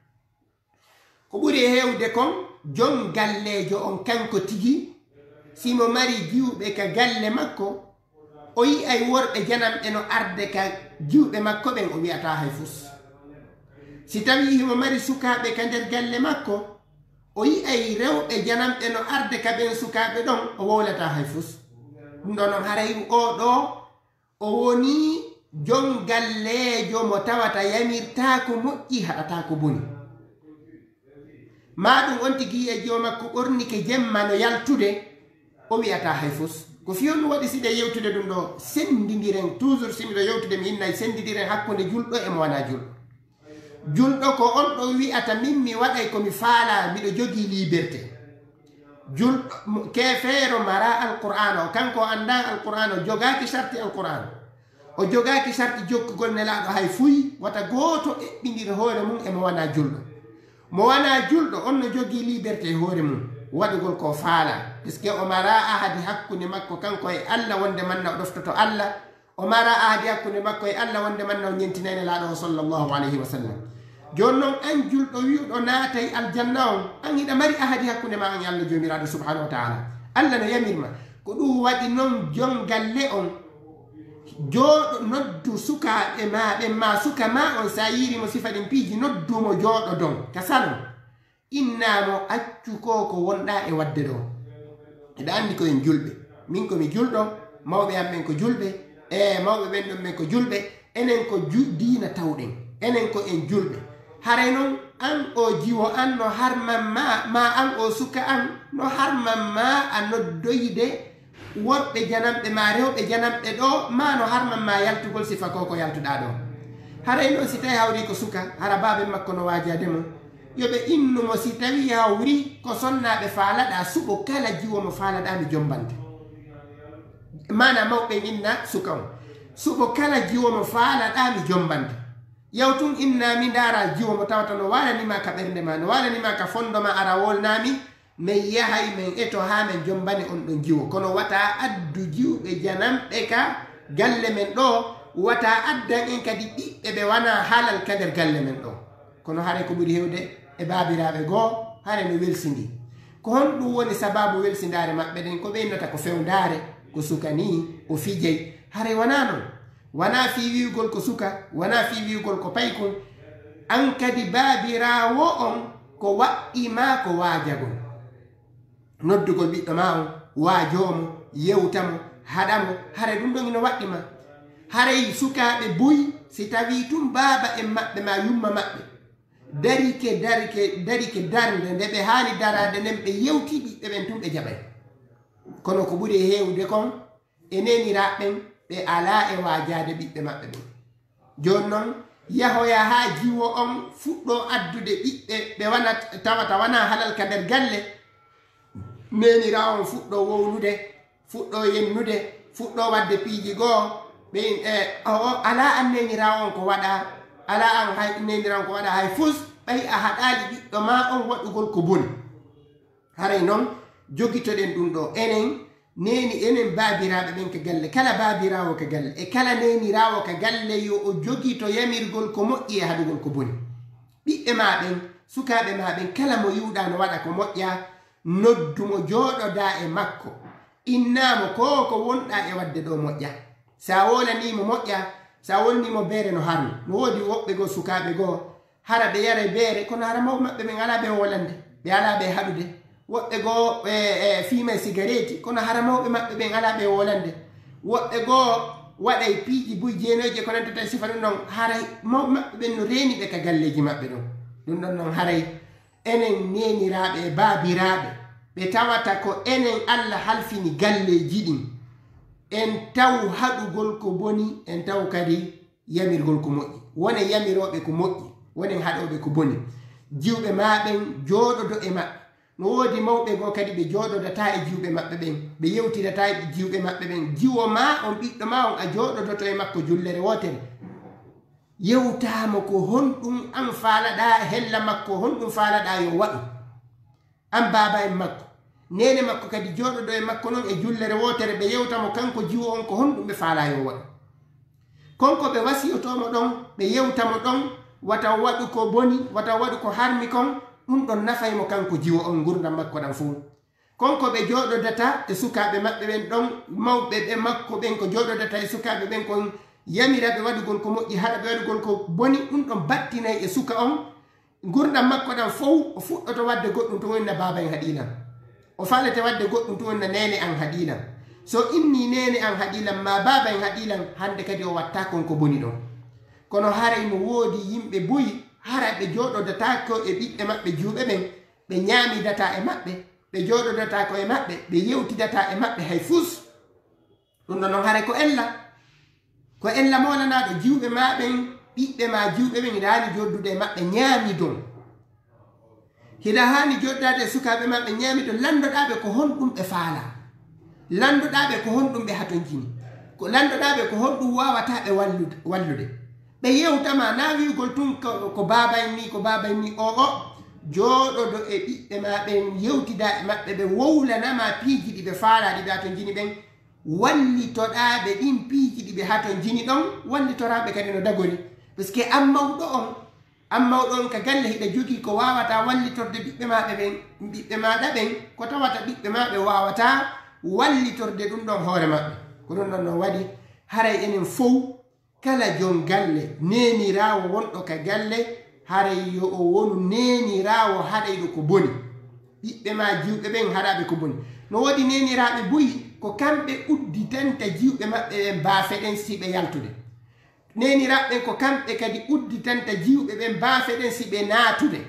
A: ko ɓuri e hewde kon jon gallejo on kanko tigi simo mari jiwɓe ka galle makko o yi ay worɓe janamɓe no arde ka jiwɓe makko ɓen o wiyata hay fus si tawi himo mari sukaɓe ka nder galle makko o yi ay rewɓe janamɓe no arde ka ɓen sukaɓe ɗon o wowlata hay fus ɗum ɗo noon haray o ɗo o woni jon gallejo mo tawata yamirta ko moƴƴi haɗata ko boni ma ɗum on tigi e jo makko ɓornike jemma no yaltude o wiyata hay fus ko fiyon ɗum waɗi siɗe yewtude ɗum ɗo sendidiren toujours simiɗo yewtude mi innayi sendidiren hakkude julɗo e mo wana julɗo julɗo ko on ɗo wiyata min mi waɗay komi faala miɗo jogii liberté julɗo kefeero mara alqur'an o kanko anda alqur'an o jogaki sarti alqur'an o jogaki sarti jokkugol nelaɗo hay fuy wata gooto eɓɓidira hoore mum emo wana julɗo mo wana julɗo on no jogii liberté hoore mum waɗugol ko faala puisque o mara ahadi hakkunde makko kanko e allah wonde manna o ɗoftoto allah o mara ahadi hakkunde makko e allah wonde manna o ñentinani laaɗo o sallllahu alayhi wa sallam joni noon an julɗo wiwɗo naatay aljanna on an hiɗa mari ahadi hakkunde ma an e allah jomiraɗo subhanahu wa taala allah no yamirma ko ɗum waɗi noon jon galle on jooɗo noddu sukaɓe maɓe ma suka ma on sa yirimo sifa ɗin piiji noddumo jooɗo don ka salon innamo accu ko ko wonɗa e wadde ɗo eɗa andi ko en julɓe min komi julɗo mawɓe am ɓen ko julɓe e mawɓe ɓen ɗon ɓen ko julɓe enen ko diina tawɗen enen ko en julɓe haray noon an o jiwo an no harman ma ma an o suka an no harman ma a noddoyde worɓe janamɓe ma rewɓe janamɓe ɗo ma no harman ma yaltugol sifa ko ko yaltuɗa ɗo haray noon si tawi hawri ko suka hara baɓe makko no wajademo yoɓe innumo si tawi hawri ko sonnaɓe faalaɗa suɓo kala jiwo mo faalaɗa mi jombante mana mawɓen inna suka on suɓo kala jiwo mo faalaɗa mi jombante yawtun inna mi dara jiwo mo tawata no walanima ka ɓernde ma no walanima ka fondo ma ara wolnami min yahay min eto ha min jombani on ɗon jiwo kono wata addu jiwɓe janamɓe ka galle men ɗo wata addan en kadi ɓiɓɓe ɓe wana halal ka nder galle men ɗo kono hare ko ɓuri hewde e babiraɓe goo hare no welsidi ko hon ɗum woni sababu welsidare maɓɓe ɗen ko ɓeynata ko fewdare ko suka ni o fijey hare wana noon wana fi wiwgol ko suka wana fi wiwgol ko paykol an kadi babirawo on ko waɗɗima ko wajagol noddugol ɓiɗɗo ma on waajomo yewtamo haɗamo hare ɗum ɗon ino waɗɗima haray sukaɓe buy si tawi tum baaba en maɓɓe ma yumma maɓɓe darike darike darike darde nde ɓe haani darade nden ɓe yewti ɓiɓɓe ɓen tum ɓe jaɓay kono ko ɓuri heewde kon e neniraɓen ɓe ala e waajade ɓiɓɓe maɓɓe ɓen joni noon yahoya ha jiwo on fuɗɗo addude ɓiɓɓe ɓe wana tawata wana halal ka nder galle nenira on fuɗɗo wowlude fuɗɗo yennude fuɗɗo wadde piiji goo ɓe o ala an nenira on ko waɗa ala an hay nenira on ko waɗa hay fus ɓay a haɗali ɓiɗɗo ma on waɗugol ko boni haray noon jogitoɗen ɗum ɗo enen neni enen baabiraɓe ɓen ka galle kala baabirawo ka galle e kala nenirawo ka galle yo o jogito yamirgol ko moƴƴi e haɗugol ko boni ɓiɓɓe maɓen sukaɓe maɓen kala mo yiwɗa no waɗa ko moƴƴa noddumo jooɗoda e makko innamo ko ko wonɗa e wadde ɗo moƴƴa sa wolanimo moƴƴa sa wonnimo beere no harno no woodi woɓɓe goo sukaɓe goo hara ɓe yara beere kono hara mawɓe maɓɓe ɓen ala ɓe wolande ɓe ala ɓe haɗude woɓɓe goo e fiima cigarette kono hara mawɓe maɓɓe ɓen ala ɓe wolande woɓɓe goo waɗay piiji buy jeenoje ko nantata sifa ɗum ɗon haray mawɓe maɓɓe ɓen no reeni ɓe ka galleji maɓɓe ɗon ɗum ɗon noon haray enen neniraɓe e baabiraɓe ɓe tawata ko enen Allah halfini galleji ɗin en taw haɗugol ko boni en taw kadi yamirgol ko moƴƴi wone yamiroɓe ko moƴƴi wonen haɗoɓe ko boni jiwɓe maɓen jooɗodo e maɓɓe no woodi mawɓe goo kadi ɓe jooɗodata e jiwɓe maɓɓe ɓen ɓe yewtidata e jiwɓe maɓɓe ɓen jiwo ma on ɓiɗɗo ma on a jooɗodoto e makko jullere wotere yewtamo ko honɗum an faalaɗa hella makko honɗum faalaɗa yo waɗu an baaba en makko nene makko kadi jooɗoɗo e makko noon e jullere wotere ɓe yewtamo kanko jiwo on ko honɗum ɓe faala yo waɗu konko ɓe wasiyotomo ɗon ɓe yewtamo ɗon wata waɗu ko boni wata waɗu ko harmi kon ɗum ɗon nafaymo kanko jiwo on gurdam makko ɗan fuu konko ɓe jooɗodata e sukaɓe maɓɓe ɓen ɗon mawɓe ɓe makko ɓen ko jooɗodata e sukaɓe ɓen kon yamiraɓe waɗugol ko moƴƴi haɗa ɓe waɗugol ko boni ɗum ɗon battinayi e suka on gurdam makko ɗan fof o fuɗɗoto wadde goɗɗum to wonna baaba en haɗilam o falete wadde goɗɗum to wonna nene an haɗilam so inni nene an haɗilam ma baaba en haɗilam hande kadi o watta kon ko boni ɗon kono haray no woodi yimɓe buyi hara ɓe jooɗodatako e ɓiɓɓe maɓɓe juuɓe ɓen ɓe ñaamidata e maɓɓe ɓe jooɗodatako e maɓɓe ɓe yewtidata e maɓɓe hay fus ɗum ɗon noon haray ko ella ko ella molanaɗo jiwɓe maɓen ɓiɓɓe ma jiwɓe ɓen hiɗa hani joddude e maɓɓe ñaami don hiɗa hani joddade e sukaɓe maɓɓe ñaami don landoɗaɓe ko honɗum ɓe faala landoɗaɓe ko honɗum ɓe hatonjini ko landoɗaɓe ko honɗum wawata ɓe wallude ɓe yewtama na wiugol tun ko babay ni ko babay ni o o jooɗodo e ɓiɓɓe maɓen yewtida e maɓɓe ɓe wowlanama piiji ɗi ɓe faala ɗi ɓe hatonjini ɓen wallitoɗaɓe ɗin piiji ɗi ɓe hatonjini ɗon wallitoraɓe kadi no dagori puisque an mawɗo on an mawɗo on ka galle hiɗa jogii ko wawata wallitorde ɓiɓɓe maɓe ɓen ɓiɓɓe maɗa ɓen ko tawata ɓiɓɓe maɓe wawata wallitorde ɗum ɗon hoore maɓɓe ko ɗum ɗon no waɗi haray enen fof kala jon galle nenirawo wonɗo ka galle haray yo o wonu nenirawo haɗayɗo ko boni ɓiɓɓe ma jiwɓe ɓen haɗaɓe ko boni no woodi neniraɓe buyi ko kamɓe udditanta jiwɓe maɓɓe ɓen baafeɗen siɓe yaltude neniraɓe ko kamɓe kadi udditanta jiwɓe ɓen baafeɗen siɓe naatude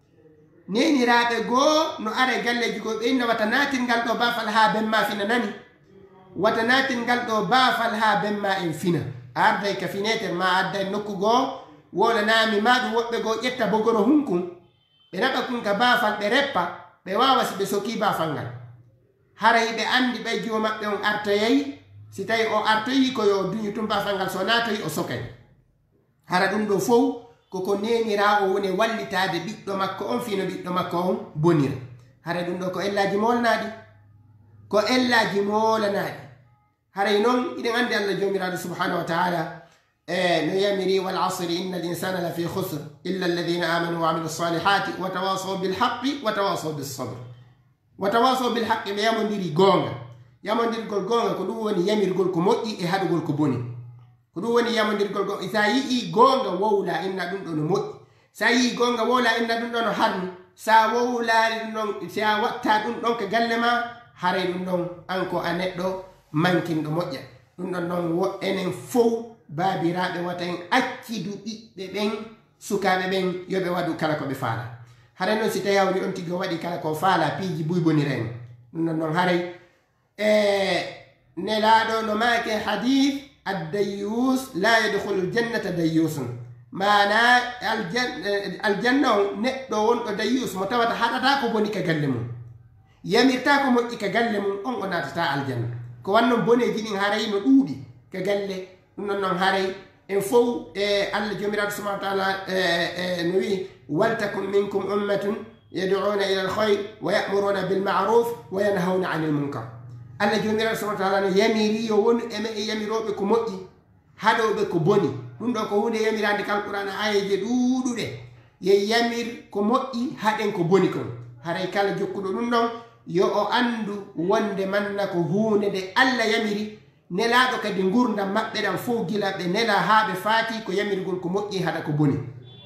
A: neniraɓe goo no ara galleji goo ɓe inna wata naatirngal ɗo baafal ha bemma fina nani wata naatirngal ɗo baafal ha bemma en fina arday ka finetere ma adday nokku goo wolanami maɗum woɓɓe goo ƴetta bogoro hunkun ɓe naɓa kun ka baafal ɓe reppa ɓe wawa si ɓe soki baafal ngal haray ɓe andi ɓay jiwo maɓɓe on artoyayi si tawi o artoyi ko yo duñu tum baafal ngal so natoyi o sokay hara ɗum ɗo fof koko nenirawo woni wallitade ɓiɗɗo makko on fino ɓiɗɗo makko on bonira hara ɗum ɗo ko ellaji molanaɗi ko ellaji molanaɗi haray noon iɗen andi Allah jomiraɗo subhanahu wa taala e no yamiri wal asri inna al insana la fi khusr illa alladhina amanu wa amilu salihati wa tawasaw bil haqqi wa tawasaw bis sabr wa tawasaw bil haqqi ɓe yamodiri gonga yamodirgol gonga ko ɗum woni yamirgol ko moƴƴi e haɗugol ko boni ko ɗum woni yamodirgol gonga sa yii gonga wowla inna ɗum ɗo no moƴƴi sa yii gonga wowla inna ɗum ɗo no harmi sa wowlari ɗum ɗon sa watta ɗum ɗon ka galle ma haray ɗum ɗon an ko a neɗɗo mankinɗo moƴƴa. ɗum ɗon ɗon wo enen fof baabiraaɓe wata en accidu ɓiɓɓe ɓen sukaaɓe ɓen yo ɓe waɗu kala ko ɓe faala. haray noon si tawi hawri on tigi o waɗi kala ko faala piiji buybonira en. ɗum ɗon ɗon haray e nelaaɗo no maake hadith addayus la yadkhulu ljannata dayusun, mana aljanna on neɗɗo wonɗo dayus mo tawata haɗata ko boni ka galle mum, yamirta ko moƴƴi ka galle mum, on o natata aljanna. ko wannon boneji ɗin haray no ɗuuɗi ka galle. ɗum ɗon noon haray en fof e allah jomiraɗo subahana wa taala no wi waltakum minkum ummatun yad'una ila alkhayr wa ya'muruna bilma'ruf wa yanhawna 'anil munkar. allah jomiraɗo subahana wa taala no yamiri yo woni eme e yamiroɓe ko moƴƴi haɗoɓe ko boni. ɗum ɗo ko hunde yamirande kalqur'ana ayeje ɗuuɗuɗe ye yamir ko moƴƴi haɗen ko boni kon. haray kala jokkuɗo ɗum ɗon yo o andu wonde manna ko hunde nde allah yamiri, nelaɗo kadi gurdam maɓɓe ɗam fof gila ɓe nela ha ɓe faati ko yamirgol ko moƴƴi haɗa ko boni.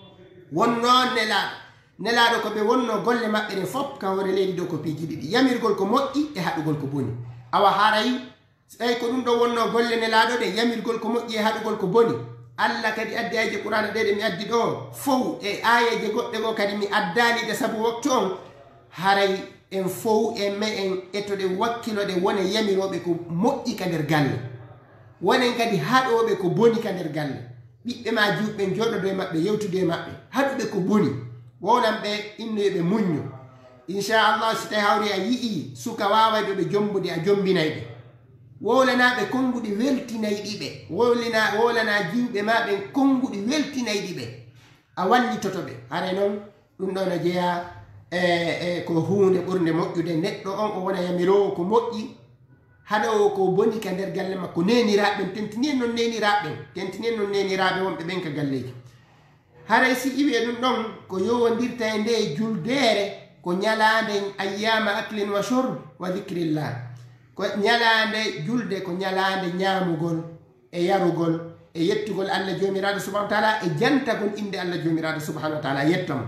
A: wonno nelaɗo nelaɗo ko ɓe wonno golle maɓɓe ɗen fof ka hore leydi dow ko piiji ɗiɗi, yamirgol ko moƴƴi e haɗugol ko boni. awa haray tawi ko ɗum ɗo wonno golle nelaɗo ɗe yamirgol ko moƴƴi e haɗugol ko boni. allah kadi addi ayeje qur'ana ɗe ɗe mi addi ɗo fof e ayeje goɗɗe go kadi mi addaniɗe sabu waktu on. haray en fof e me en ettoɗe wakkiloɗe wone yamiroɓe ko moƴƴi ka nder galle, wonen kadi haɗoɓe ko boni ka nder galle. ɓiɓɓe ma juɓɓe joɗodo e maɓɓe yewtude e maɓɓe haɗuɓe ko boni, wonan ɓe innoyeɓe muñño. inchallah si tawi hawri a yii suka wawayɓe ɓe jombude a jombinay ɓe, wolanaɓe konnguɗi weltinayɗiɓe, wolina wolana jiwɓe ma ɓen konnguɗi weltinayɗiɓe, a wallitotoɓe. haray noon ɗum ɗo no jeeya e e ko hunde ɓurde moƴƴude. neɗɗo on o wona yamirowo ko moƴƴi haɗowo ko boni ka nder galle makko. neniraɓen tentini en noon neniraɓen tentini en noon neniraɓe wonɓe ɓen ka galleji. haray si iwe ɗum ɗon ko yowodirta e nde juldere ko ñalande ayyama aklin wa shurb wa dhikrillah. ko ñalande julde ko ñalande ñamugol e yarugol e yettugol allah jomiraɗo subahana wa taala e jantagol inde allah jomiraɗo subahana wa taala yettamo.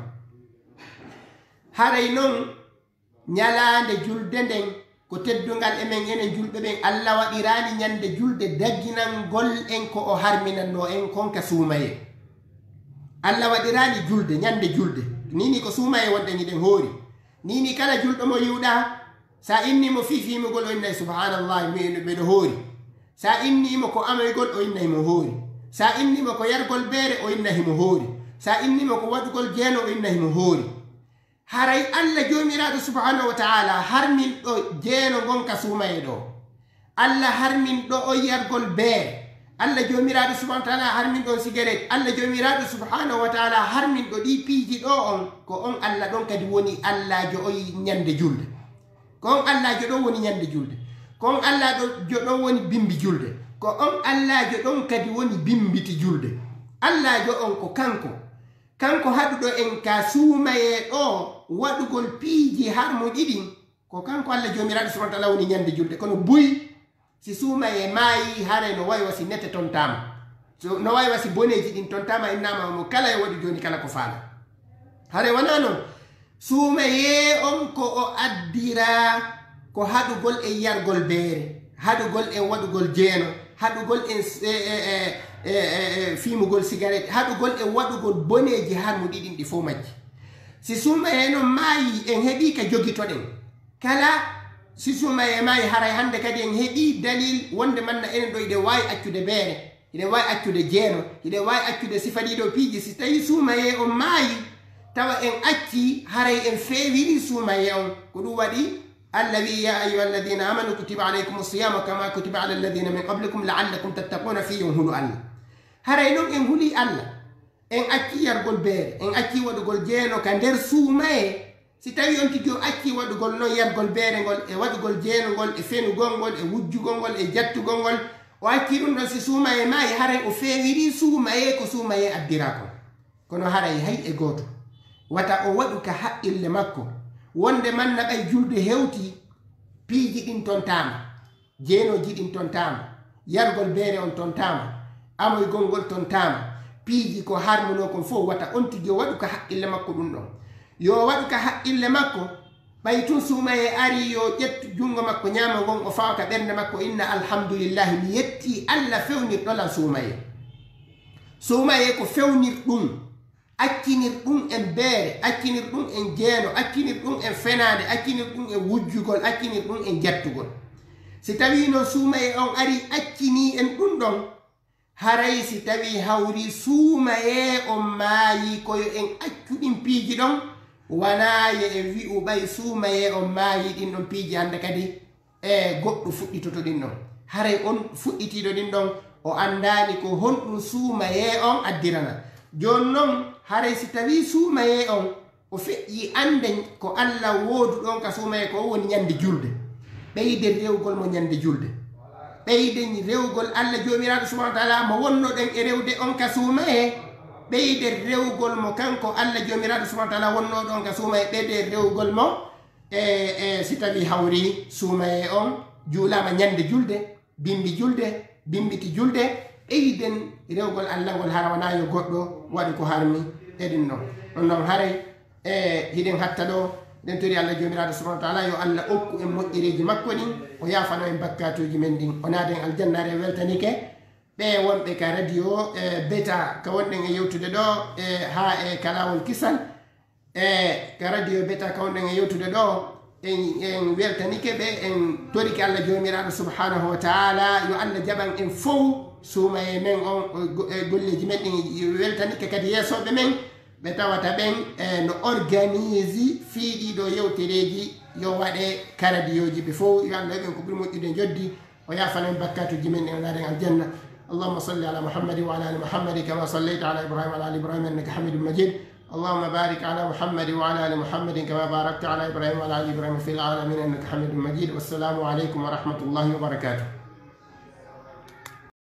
A: haray noon ñalande julde nden ko teddungal emen enen julɓe ɓen allah waɗirani ñande julde dagginangol en ko o harminanno en konka suumaye. allah waɗirani julde ñande julde nini ko suumaye wonɗen iɗen hoori nini kala julɗo mo yiwɗa sa innimo fifimugol o innay subhanallah mbeɗo hoori, sa innimo ko amoygol o innaymo hoori, sa innimo ko yargol beere o innahimo hoori, sa innimo ko waɗugol jeeno o innahimo hoori. haray allah jomiraɗo subhanahu wa taala harmin ɗo jeeno gonka suumaye ɗo, allah harmin ɗo o yargol beere, allah jomiraɗo subhanahu wa taala harmin ɗon cigarette, allah jomiraɗo subhanahu wa taala harmin ɗo ɗi piiji ɗo on. ko on allah ɗon kadi woni allahjo o ñande julde, ko on allahjo ɗon woni ñande julde, ko on allahjo ɗon woni bimbi julde, ko on allahjo ɗon kadi woni bimbiti julde. allahjo on ko kanko kanko haɗuɗo en ka suumaye ɗo waɗugol piiji har mo ɗiɗi, ko kanko allah jomiraɗo subhanahu wa taala woni ñande julde. kono buy si suumaye maayi hare no wayi wasi nette tontama, so no wayi wasi boneji ɗin tontama innama mo kala e waɗi joni kala ko faala. hare wona noon suumaye on ko o addira ko haɗugol e yargol beere, haɗugol e waɗugol jeeno, haɗugol en e fimugol cigarette, haɗugol e waɗugol boneji har mo ɗiɗin ɗi fof majji. si suumaye noon maayi en heɓi ka jogitoɗen kala si suumaye maayi haray hande kadi en heɓi dalil wonde manna enen ɗo iɗen wawi accude beere, iɗen wawi accude jeeno, iɗen wawi accude sifa ɗiɗo piiji. si tawi suumaye on maayi tawa en acci haray en feewiri suumaye on. ko ɗum waɗi allah wi ya ayuha alladina amanu kutiba alaykum siyama kama kutiba ala alladina min qablikum laallakum tattaquna fi yon hulu allah. haray noon en huli allah, en acci yargol beere, en acci waɗugol jeeno ka nder suumaye. si tawi on tigi o acci waɗugol noon yargol beere ngol e waɗugol jeeno ngol e fenugol ngol e wujjugol ngol e jattugol ngol, o acci ɗum ɗon si suumaye maayi haray o feewiri suumaye ko suumaye addira kon. kono haray hay e gooto wata o waɗu ka haqqille makko wonde manna ɓay julde hewti piiji ɗin tontama, jeenoji ɗin tontama, yargol beere on tontama, amoygol ngol tontama, piiji ko harmuno kon fof wata on tigi o waɗu ka haqqille makko ɗum ɗon. yo waɗu ka haqqille makko ɓay tun suumaye ari yo ƴettu junngo makko ñaama ngon o fawa ka ɓernde makko inna alhamdulillahi mi yetti allah fewnirɗolan suumaye suumaye ko fewnir ɗum accinir ɗum en beere accinir ɗum en jeeno accinir ɗum en fenade accinir ɗum en wujjugol accinir ɗum en jettugol si tawi noon suumaye on ari accini en ɗum ɗon haray si tawi hawri suumaye on maayi koyo en accuɗin piiji ɗon wanaye e wi'u ɓay suumaye on maayi ɗin ɗon piiji hannde kadi e goɗɗo fuɗɗitoto ɗin ɗon haray on fuɗɗitiɗo ɗin ɗon o anndani ko honɗum suumaye on addirana joni noon haray si tawi suumaye on o feƴƴi anden ko allah woodu ɗon ka suumaye ko woni ñande julde ɓeyden rewgol mo ñande julde ɓeyden rewgol allah jomiraɗo subahana taala mo wonnoɗen e rewde on ka suumaye ɓeyden rewgol mo kanko allah jomiraɗo subahana taala wonnoɗo on ka suumaye ɓeyden rewgol mo e e si tawi hawri suumaye on juulama ñande julde bimbi julde bimbiti julde ɓeyden rewgol allah ngol hara wona yo goɗɗo waɗi ko harmi eɗin ɗon ɗon noon haray e hiɗen hatta ɗo nden tori allah jomiraɗo subahana taala yo allah okku en moƴƴereji makko ɗin o yafano en bakkatuji men ɗin o naaden aljannare weltanike ɓe wonɓe ka radio e beta ka wonɗen e yewtude ɗo e ha e kalawol kisal e ka radio beta ka wonɗen e yewtude ɗo en en weltanike ɓe en torike allah jomiraɗo subhanahu wa taala yo allah jaɓan en fof suumaye men on golleji men ɗin weltanike kadi yeesoɓe men ɓe tawata ɓen e no organise fiiɗiɗo yewtereji yo waɗe karadioji ɓe fof yo allah ɓen ko ɓuri moƴƴude joddi o yafanen bakkatuji men ɗi o naaren aljanna allahumma salli ala muhammadin wa ala ali muhammadi kama sallayta ala ibrahima wa ala ali ibrahima innaka hamidum majid اللهم بارك على محمد وعلى ال محمد كما باركت على ابراهيم وعلى ال ابراهيم في العالمين انك حميد مجيد والسلام عليكم ورحمه الله وبركاته.